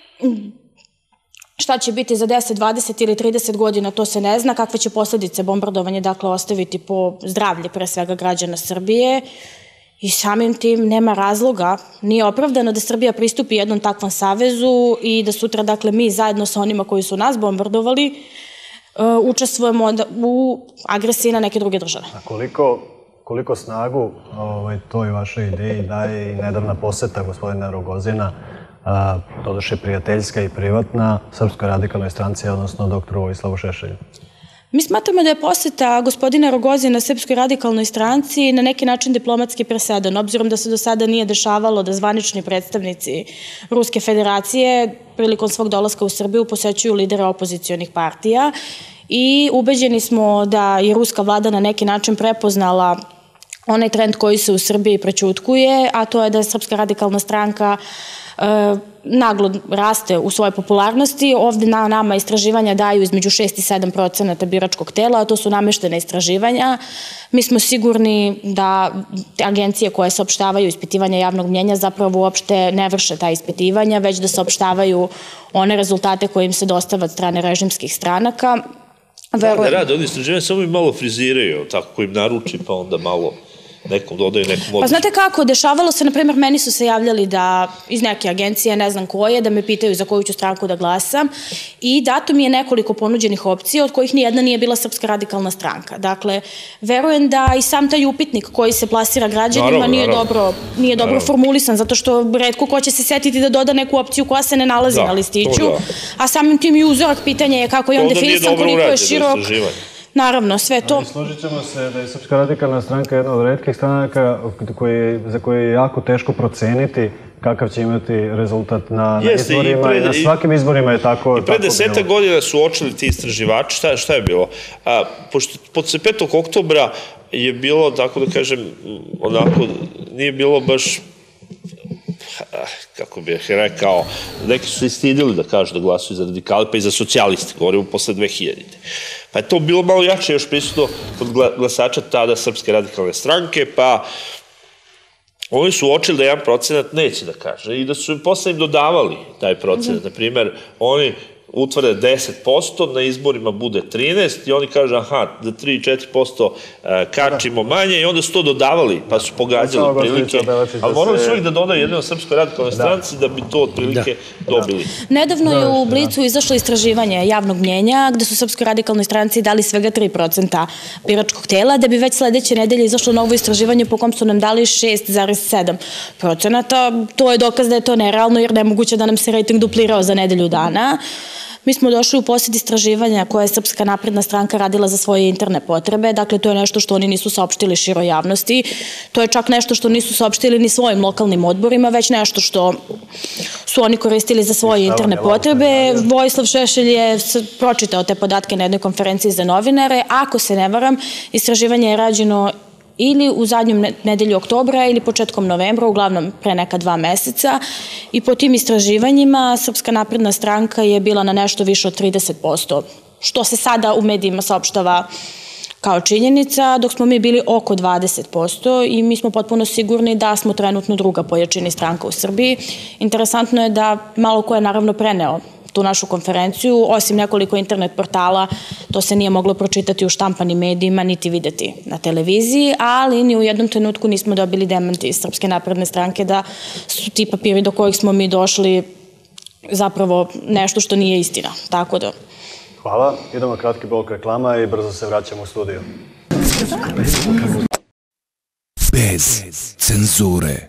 Šta će biti za deset, dvadeset ili trideset godina, to se ne zna. Kakve će posledice bombardovanje, dakle, ostaviti po zdravlje, pre svega, građana Srbije. I samim tim nema razloga, nije opravdano da Srbija pristupi jednom takvom savezu i da sutra, dakle, mi zajedno sa onima koji su nas bombardovali učestvujemo u agresiji na neke druge države. A koliko, koliko snagu ovaj, toj vašoj ideji daje i nedavna poseta gospodina Rogozina, doduše prijateljska i privatna, Srpskoj radikalnoj stranci, odnosno doktoru Vojislavu Šešelju? Mi smatramo da je poseta gospodina Rogozina Srpskoj radikalnoj stranci na neki način diplomatski presedan, obzirom da se do sada nije dešavalo da zvanični predstavnici Ruske federacije prilikom svog dolaska u Srbiju posećuju lidere opozicionih partija i ubeđeni smo da je ruska vlada na neki način prepoznala onaj trend koji se u Srbiji prećutkuje, a to je da je Srpska radikalna stranka naglo raste u svojoj popularnosti. Ovde na nama istraživanja daju između šest i sedam procenata biračkog tela, a to su nameštene istraživanja. Mi smo sigurni da agencije koje saopštavaju ispitivanja javnog mnjenja zapravo uopšte ne vrše ta ispitivanja, već da saopštavaju one rezultate koje im se dostave od strane režimskih stranaka. Da, da rade, oni istraživanja samo im malo friziraju, tako ko im naruči, pa onda malo nekom dodaju, nekom odliču. Pa znate kako, dešavalo se, na primjer, meni su se javljali da iz neke agencije, ne znam koje, da me pitaju za koju ću stranku da glasam i dato mi je nekoliko ponuđenih opcija, od kojih nijedna nije bila Srpska radikalna stranka. Dakle, verujem da i sam taj upitnik koji se plasira građanima nije dobro, nije dobro formulisan, zato što retko ko će se setiti da doda neku opciju koja se ne nalazi na listiću, a samim tim i uzorak pitanja je kako je on definisan, koliko je širok. Naravno, sve to... Složit ćemo se da je Srpska radikalna stranka jedna od retkih stranaka za koje je jako teško proceniti kakav će imati rezultat na izborima i na svakim izborima je tako... I pre deseta godina su uočili ti istraživači, šta je bilo? Pošto posle petog oktobra je bilo, tako da kažem, onako, nije bilo baš, kako bih rekao, neki su se istidili da kažu da glasuju za radikale, pa i za socijaliste, govorimo posle dve hiljadite. Pa je to bilo malo jače još prisutno kod glasača tada Srpske radikalne stranke, pa oni su uočili da jedan procenat neće da kaže i da su im posle im dodavali taj procenat. Na primer, oni utvrde deset posto, na izborima bude trinaest i oni kažu, aha, da tri do četiri posto kačimo manje i onda su to dodavali, pa su pogađali prilike. Ali morali su uvijek da dodaju jedino Srpskoj radikalnoj stranci da bi to otprilike dobili. Nedavno je u Blicu izašlo istraživanje javnog mnjenja gde su Srpskoj radikalnoj stranci dali svega tri procenta biračkog tela, da bi već sledeće nedelje izašlo novo istraživanje po kom su nam dali šest zarez sedam procenata. To je dokaz da je to nerealno jer nemoguće da nam se rejting duplirao za nedelju dana. Mi smo došli u posjed istraživanja koje je Srpska napredna stranka radila za svoje interne potrebe, dakle to je nešto što oni nisu saopštili široj javnosti, to je čak nešto što nisu saopštili ni svojim lokalnim odborima, već nešto što su oni koristili za svoje interne potrebe. Vojislav Šešelj je pročitao te podatke na jednoj konferenciji za novinare. Ako se ne varam, istraživanje je rađeno ili u zadnjom nedelju oktobra ili početkom novembra, uglavnom pre neka dva meseca. I po tim istraživanjima Srpska napredna stranka je bila na nešto više od trideset posto, što se sada u medijima saopštava kao činjenica, dok smo mi bili oko dvadeset posto i mi smo potpuno sigurni da smo trenutno druga po jačini stranka u Srbiji. Interesantno je da malo ko je naravno preneo tu našu konferenciju, osim nekoliko internet portala, to se nije moglo pročitati u štampanim medijima, niti videti na televiziji, ali ni u jednom trenutku nismo dobili demanti iz Srpske napredne stranke da su ti papiri do kojih smo mi došli zapravo nešto što nije istina. Tako da... Hvala. Idemo kratki blok reklama i brzo se vraćamo u studiju. Bez cenzure.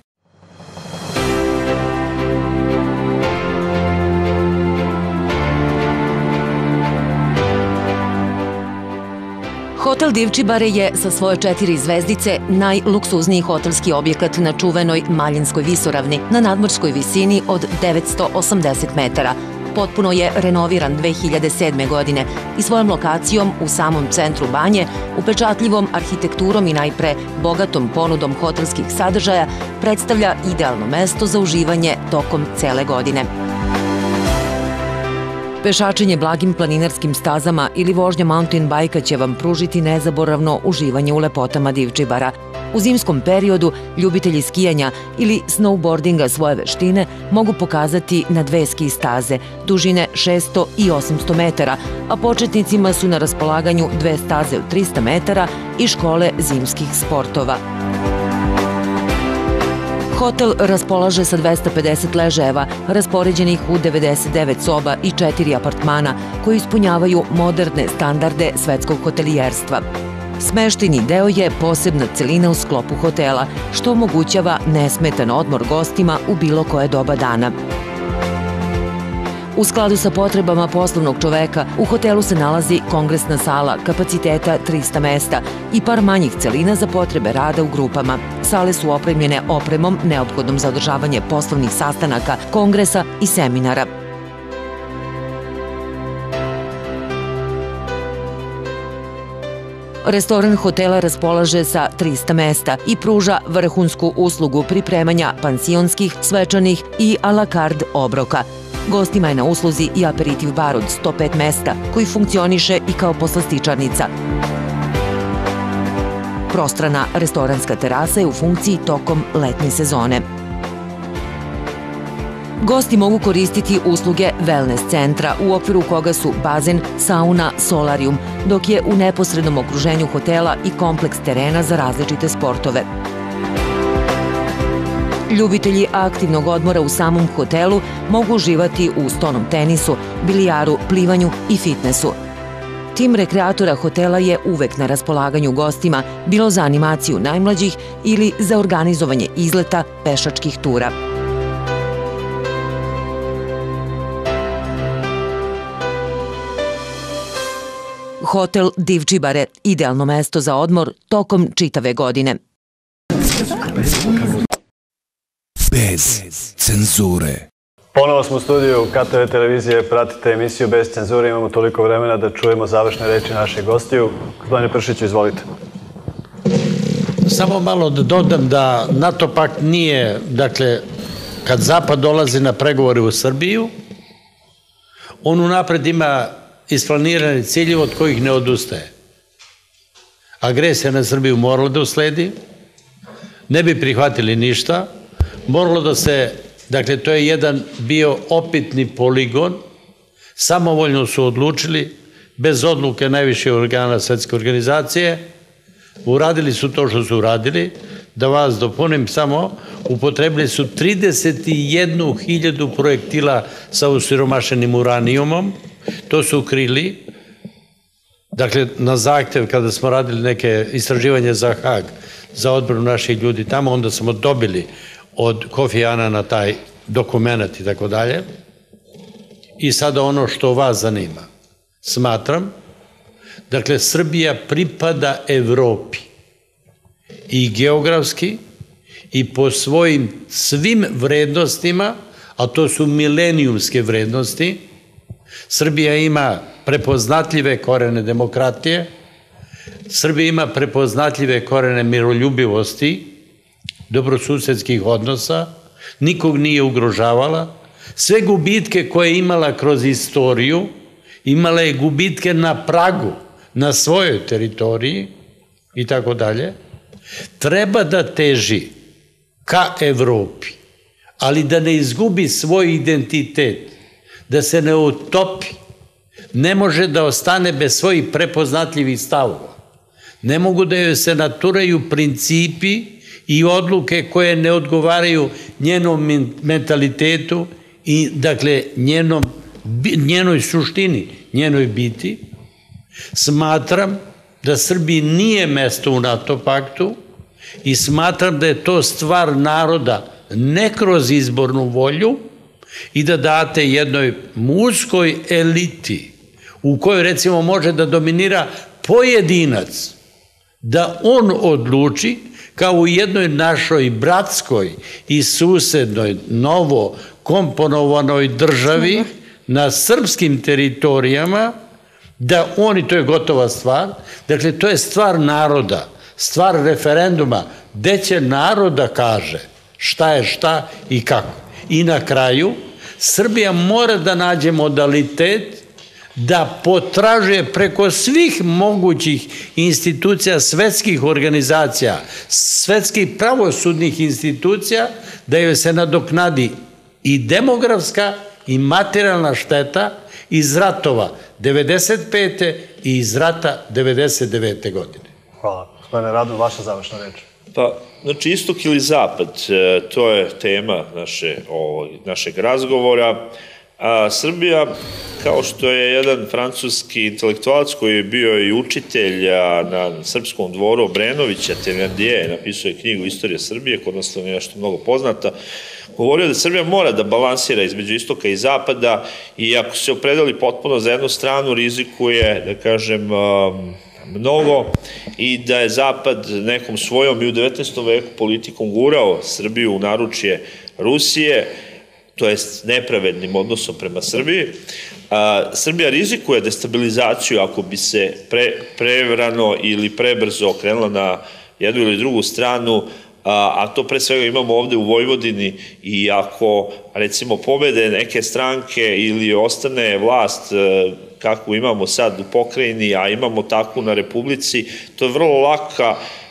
Hotel Divčibare je sa svoje četiri zvezdice najluksuzniji hotelski objekat na čuvenoj Maljinskoj visoravni na nadmorskoj visini od devetsto osamdeset metara. Potpuno je renoviran dve hiljade sedme. godine i svojom lokacijom u samom centru banje, upečatljivom arhitekturom i najpre bogatom ponudom hotelskih sadržaja predstavlja idealno mesto za uživanje tokom cele godine. Pešačenje blagim planinarskim stazama ili vožnja mountain bajka će vam pružiti nezaboravno uživanje u lepotama Divčibara. U zimskom periodu ljubitelji skijanja ili snowboardinga svoje veštine mogu pokazati na dve ski staze, dužine šesto i osamsto metara, a početnicima su na raspolaganju dve staze od trista metara i škole zimskih sportova. Hotel raspolaže sa dvesta pedeset ležajeva, raspoređenih u devedeset devet soba i četiri apartmana koji ispunjavaju moderne standarde svetskog hotelijerstva. Smeštajni deo je posebna celina u sklopu hotela, što omogućava nesmetan odmor gostima u bilo koje doba dana. U skladu sa potrebama poslovnog čoveka, u hotelu se nalazi kongresna sala kapaciteta trista mesta i par manjih celina za potrebe rada u grupama. Sale su opremljene opremom neophodnom za održavanje poslovnih sastanaka, kongresa i seminara. restoran hotela raspolaže sa trista mesta i pruža vrhunsku uslugu pripremanja pansionskih, svečanih i a la carte obroka. Gostima je na usluzi i aperitiv bar od sto pet mesta, koji funkcioniše i kao poslastičarnica. Prostrana restoranska terasa je u funkciji tokom letnje sezone. Gosti mogu koristiti usluge wellness centra, u okviru koga su bazen, sauna, solarium, dok je u neposrednom okruženju hotela i kompleks terena za različite sportove. Ljubitelji aktivnog odmora u samom hotelu mogu uživati u stonom tenisu, bilijaru, plivanju i fitnessu. Tim rekreatora hotela je uvek na raspolaganju gostima, bilo za animaciju najmlađih ili za organizovanje izleta pešačkih tura. Hotel Divčibare, idealno mesto za odmor tokom čitave godine. Bez cenzure. Ponovo smo u studiju K T V televizije, pratite emisiju Bez cenzure, imamo toliko vremena da čujemo završne reči naših gostiju. Gospodine Pršiću, izvolite. Samo malo da dodam da NATO pakt nije, dakle, kad Zapad dolazi na pregovore u Srbiju, on unapred ima isplanirane ciljeve od kojih ne odustaje. Agresija na Srbiju morala da usledi, ne bi prihvatili ništa, moralo da se, dakle, to je jedan bio opitni poligon, samovoljno su odlučili, bez odluke najviših organa Svetske organizacije, uradili su to što su uradili, da vas dopunim samo, upotrebili su trideset jednu hiljadu projektila sa usiromašenim uranijumom, to su krili, dakle, na zahtev kada smo radili neke istraživanje za Hag, za odbranu naših ljudi tamo, onda smo dobili od Kofi Anana taj dokument i tako dalje. I sada ono što vas zanima. Smatram, dakle, Srbija pripada Evropi i geografski i po svojim svim vrednostima, a to su milenijumske vrednosti. Srbija ima prepoznatljive korene demokratije, Srbija ima prepoznatljive korene miroljubivosti, dobrosusedskih odnosa, nikog nije ugrožavala, sve gubitke koje je imala kroz istoriju, imala je gubitke na pragu, na svojoj teritoriji i tako dalje, treba da teži ka Evropi, ali da ne izgubi svoj identitet, da se ne utopi, ne može da ostane bez svojih prepoznatljivih stavova, ne mogu da joj se naturaju principi i odluke koje ne odgovaraju njenom mentalitetu i, dakle, njenom, njenoj suštini, njenoj biti. Smatram da Srbiji nije mesto u NATO paktu i smatram da je to stvar naroda, ne kroz izbornu volju, i da date jednoj muškoj eliti u kojoj, recimo, može da dominira pojedinac, da on odluči, kao u jednoj našoj bratskoj i susednoj novo komponovanoj državi na srpskim teritorijama, da oni, to je gotova stvar, dakle, to je stvar naroda, stvar referenduma, gde će narod da kaže šta je šta i kako. I na kraju, Srbija mora da nađe modalitet da potražuje preko svih mogućih institucija, svetskih organizacija, svetskih pravosudnih institucija, da joj se nadoknadi i demografska i materijalna šteta iz ratova devedeset pete i iz rata devedeset devete godine. Hvala. Gospodine Radu, vaša završna reč. Pa, znači, istok ili zapad, to je tema našeg razgovora. A Srbija, kao što je jedan francuski intelektualac koji je bio i učitelj na Srpskom dvoru Obrenovića, Tevandije, napisao je knjigu Istorija Srbije, kod nas to je nešto mnogo poznata, govorio da Srbija mora da balansira između istoka i zapada i ako se opredeli potpuno za jednu stranu, rizikuje, da kažem, mnogo i da je Zapad nekom svojom i u devetnaestom veku politikom gurao Srbiju u naručje Rusije. to jest nepravednim odnosom prema Srbiji. Srbija rizikuje destabilizaciju ako bi se prevrano ili prebrzo okrenula na jednu ili drugu stranu, a to pre svega imamo ovde u Vojvodini, i ako, recimo, pobede neke stranke ili ostane vlast kakvu imamo sad u pokrajini, a imamo takvu na Republici, to je vrlo laka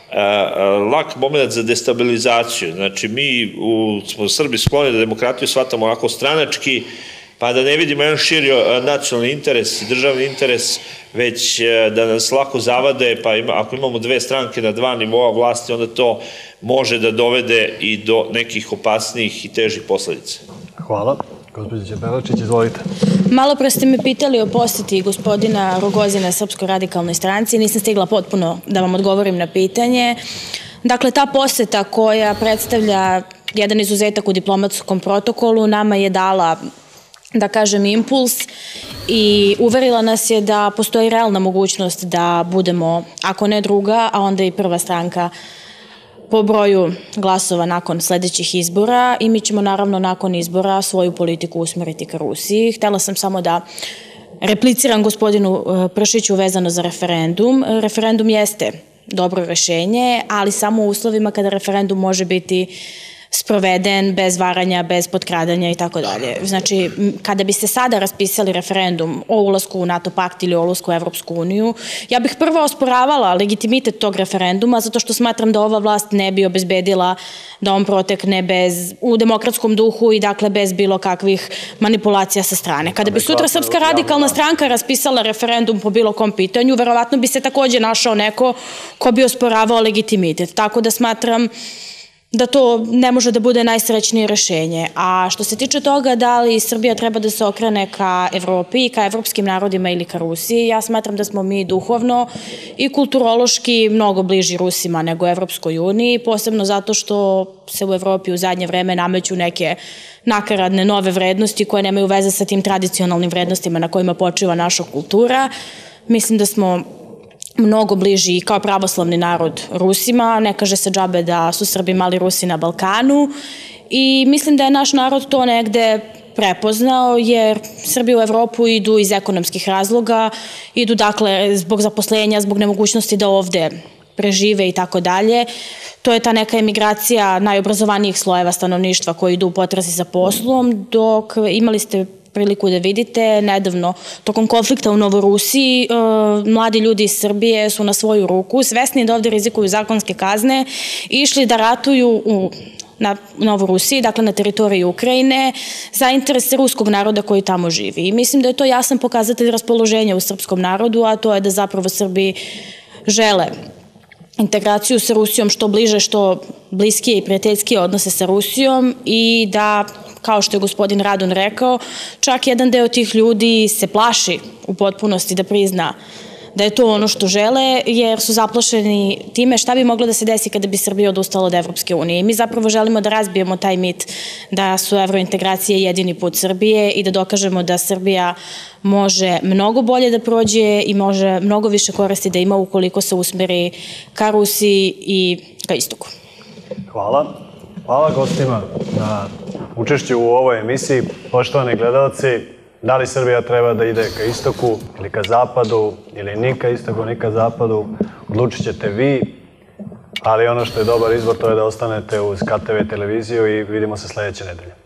lak moment za destabilizaciju. Znači, mi smo Srbi skloni da demokratiju shvatamo onako stranački, pa da ne vidimo jedan širi nacionalni interes, državni interes, već da nas lako zavade, pa ako imamo dve stranke na dva nivoa vlasti, onda to može da dovede i do nekih opasnijih i težih posledica. Hvala. Gospođa Belačić, izvolite. Malo pre ste me pitali o poseti gospodina Rogozina Srpskoj radikalnoj stranci. Nisam stigla potpuno da vam odgovorim na pitanje. Dakle, ta poseta koja predstavlja jedan izuzetak u diplomatskom protokolu nama je dala, da kažem, impuls i uverila nas je da postoji realna mogućnost da budemo, ako ne druga, a onda i prva stranka po broju glasova nakon sledećih izbora, i mi ćemo naravno nakon izbora svoju politiku usmeriti ka Rusiji. Htela sam samo da repliciram gospodinu Pršiću vezano za referendum. Referendum jeste dobro rešenje, ali samo u uslovima kada referendum može biti sproveden bez varanja, bez potkradanja i tako dalje. Znači, kada bi se sada raspisali referendum o ulasku u NATO pakt ili o ulasku u Evropsku uniju, ja bih prvo osporavala legitimitet tog referenduma, zato što smatram da ova vlast ne bi obezbedila da on protekne bez, u demokratskom duhu i dakle bez bilo kakvih manipulacija sa strane. Kada bi sutra Srpska radikalna stranka raspisala referendum po bilo kom pitanju, verovatno bi se takođe našao neko ko bi osporavao legitimitet. Tako da smatram da to ne može da bude najsrećnije rešenje. A što se tiče toga da li Srbija treba da se okrene ka Evropi, ka evropskim narodima ili ka Rusiji, ja smatram da smo mi duhovno i kulturološki mnogo bliži Rusima nego Evropskoj uniji, posebno zato što se u Evropi u zadnje vreme nameću neke nakaradne nove vrednosti koje nemaju veze sa tim tradicionalnim vrednostima na kojima počiva naša kultura. Mislim da smo mnogo bliži kao pravoslavni narod Rusima, ne kaže se džabe da su Srbi mali Rusi na Balkanu, i mislim da je naš narod to negde prepoznao, jer Srbi u Evropu idu iz ekonomskih razloga, idu dakle zbog zaposlenja, zbog nemogućnosti da ovde prežive i tako dalje. To je ta neka emigracija najobrazovanijih slojeva stanovništva koji idu u potrazi za poslom, dok imali ste priliku da vidite, nedavno, tokom konflikta u Novorusiji, mladi ljudi iz Srbije su na svoju ruku, svesni da ovde rizikuju zakonske kazne, išli da ratuju u na Novorusiji, dakle na teritoriji Ukrajine, za interese ruskog naroda koji tamo živi. I mislim da je to jasan pokazatelj raspoloženja u srpskom narodu, a to je da zapravo Srbi žele integraciju sa Rusijom, što bliže, što bliskije i prijateljskije odnose sa Rusijom, i da, kao što je gospodin Radon rekao, čak jedan deo tih ljudi se plaši u potpunosti da prizna da je to ono što žele, jer su zaplašeni time šta bi moglo da se desi kada bi Srbija odustala od Evropske unije. I mi zapravo želimo da razbijemo taj mit da su evrointegracije jedini put Srbije i da dokažemo da Srbija može mnogo bolje da prođe i može mnogo više koristi da ima ukoliko se usmeri ka Rusiji i ka istoku. Hvala. Hvala gostima na učešću u ovoj emisiji. Poštovani gledalci, da li Srbija treba da ide ka istoku ili ka zapadu, ili ni ka istoku, ni ka zapadu, odlučit ćete vi, ali ono što je dobar izbor to je da ostanete uz K T V televiziju i vidimo se sledeće nedelje.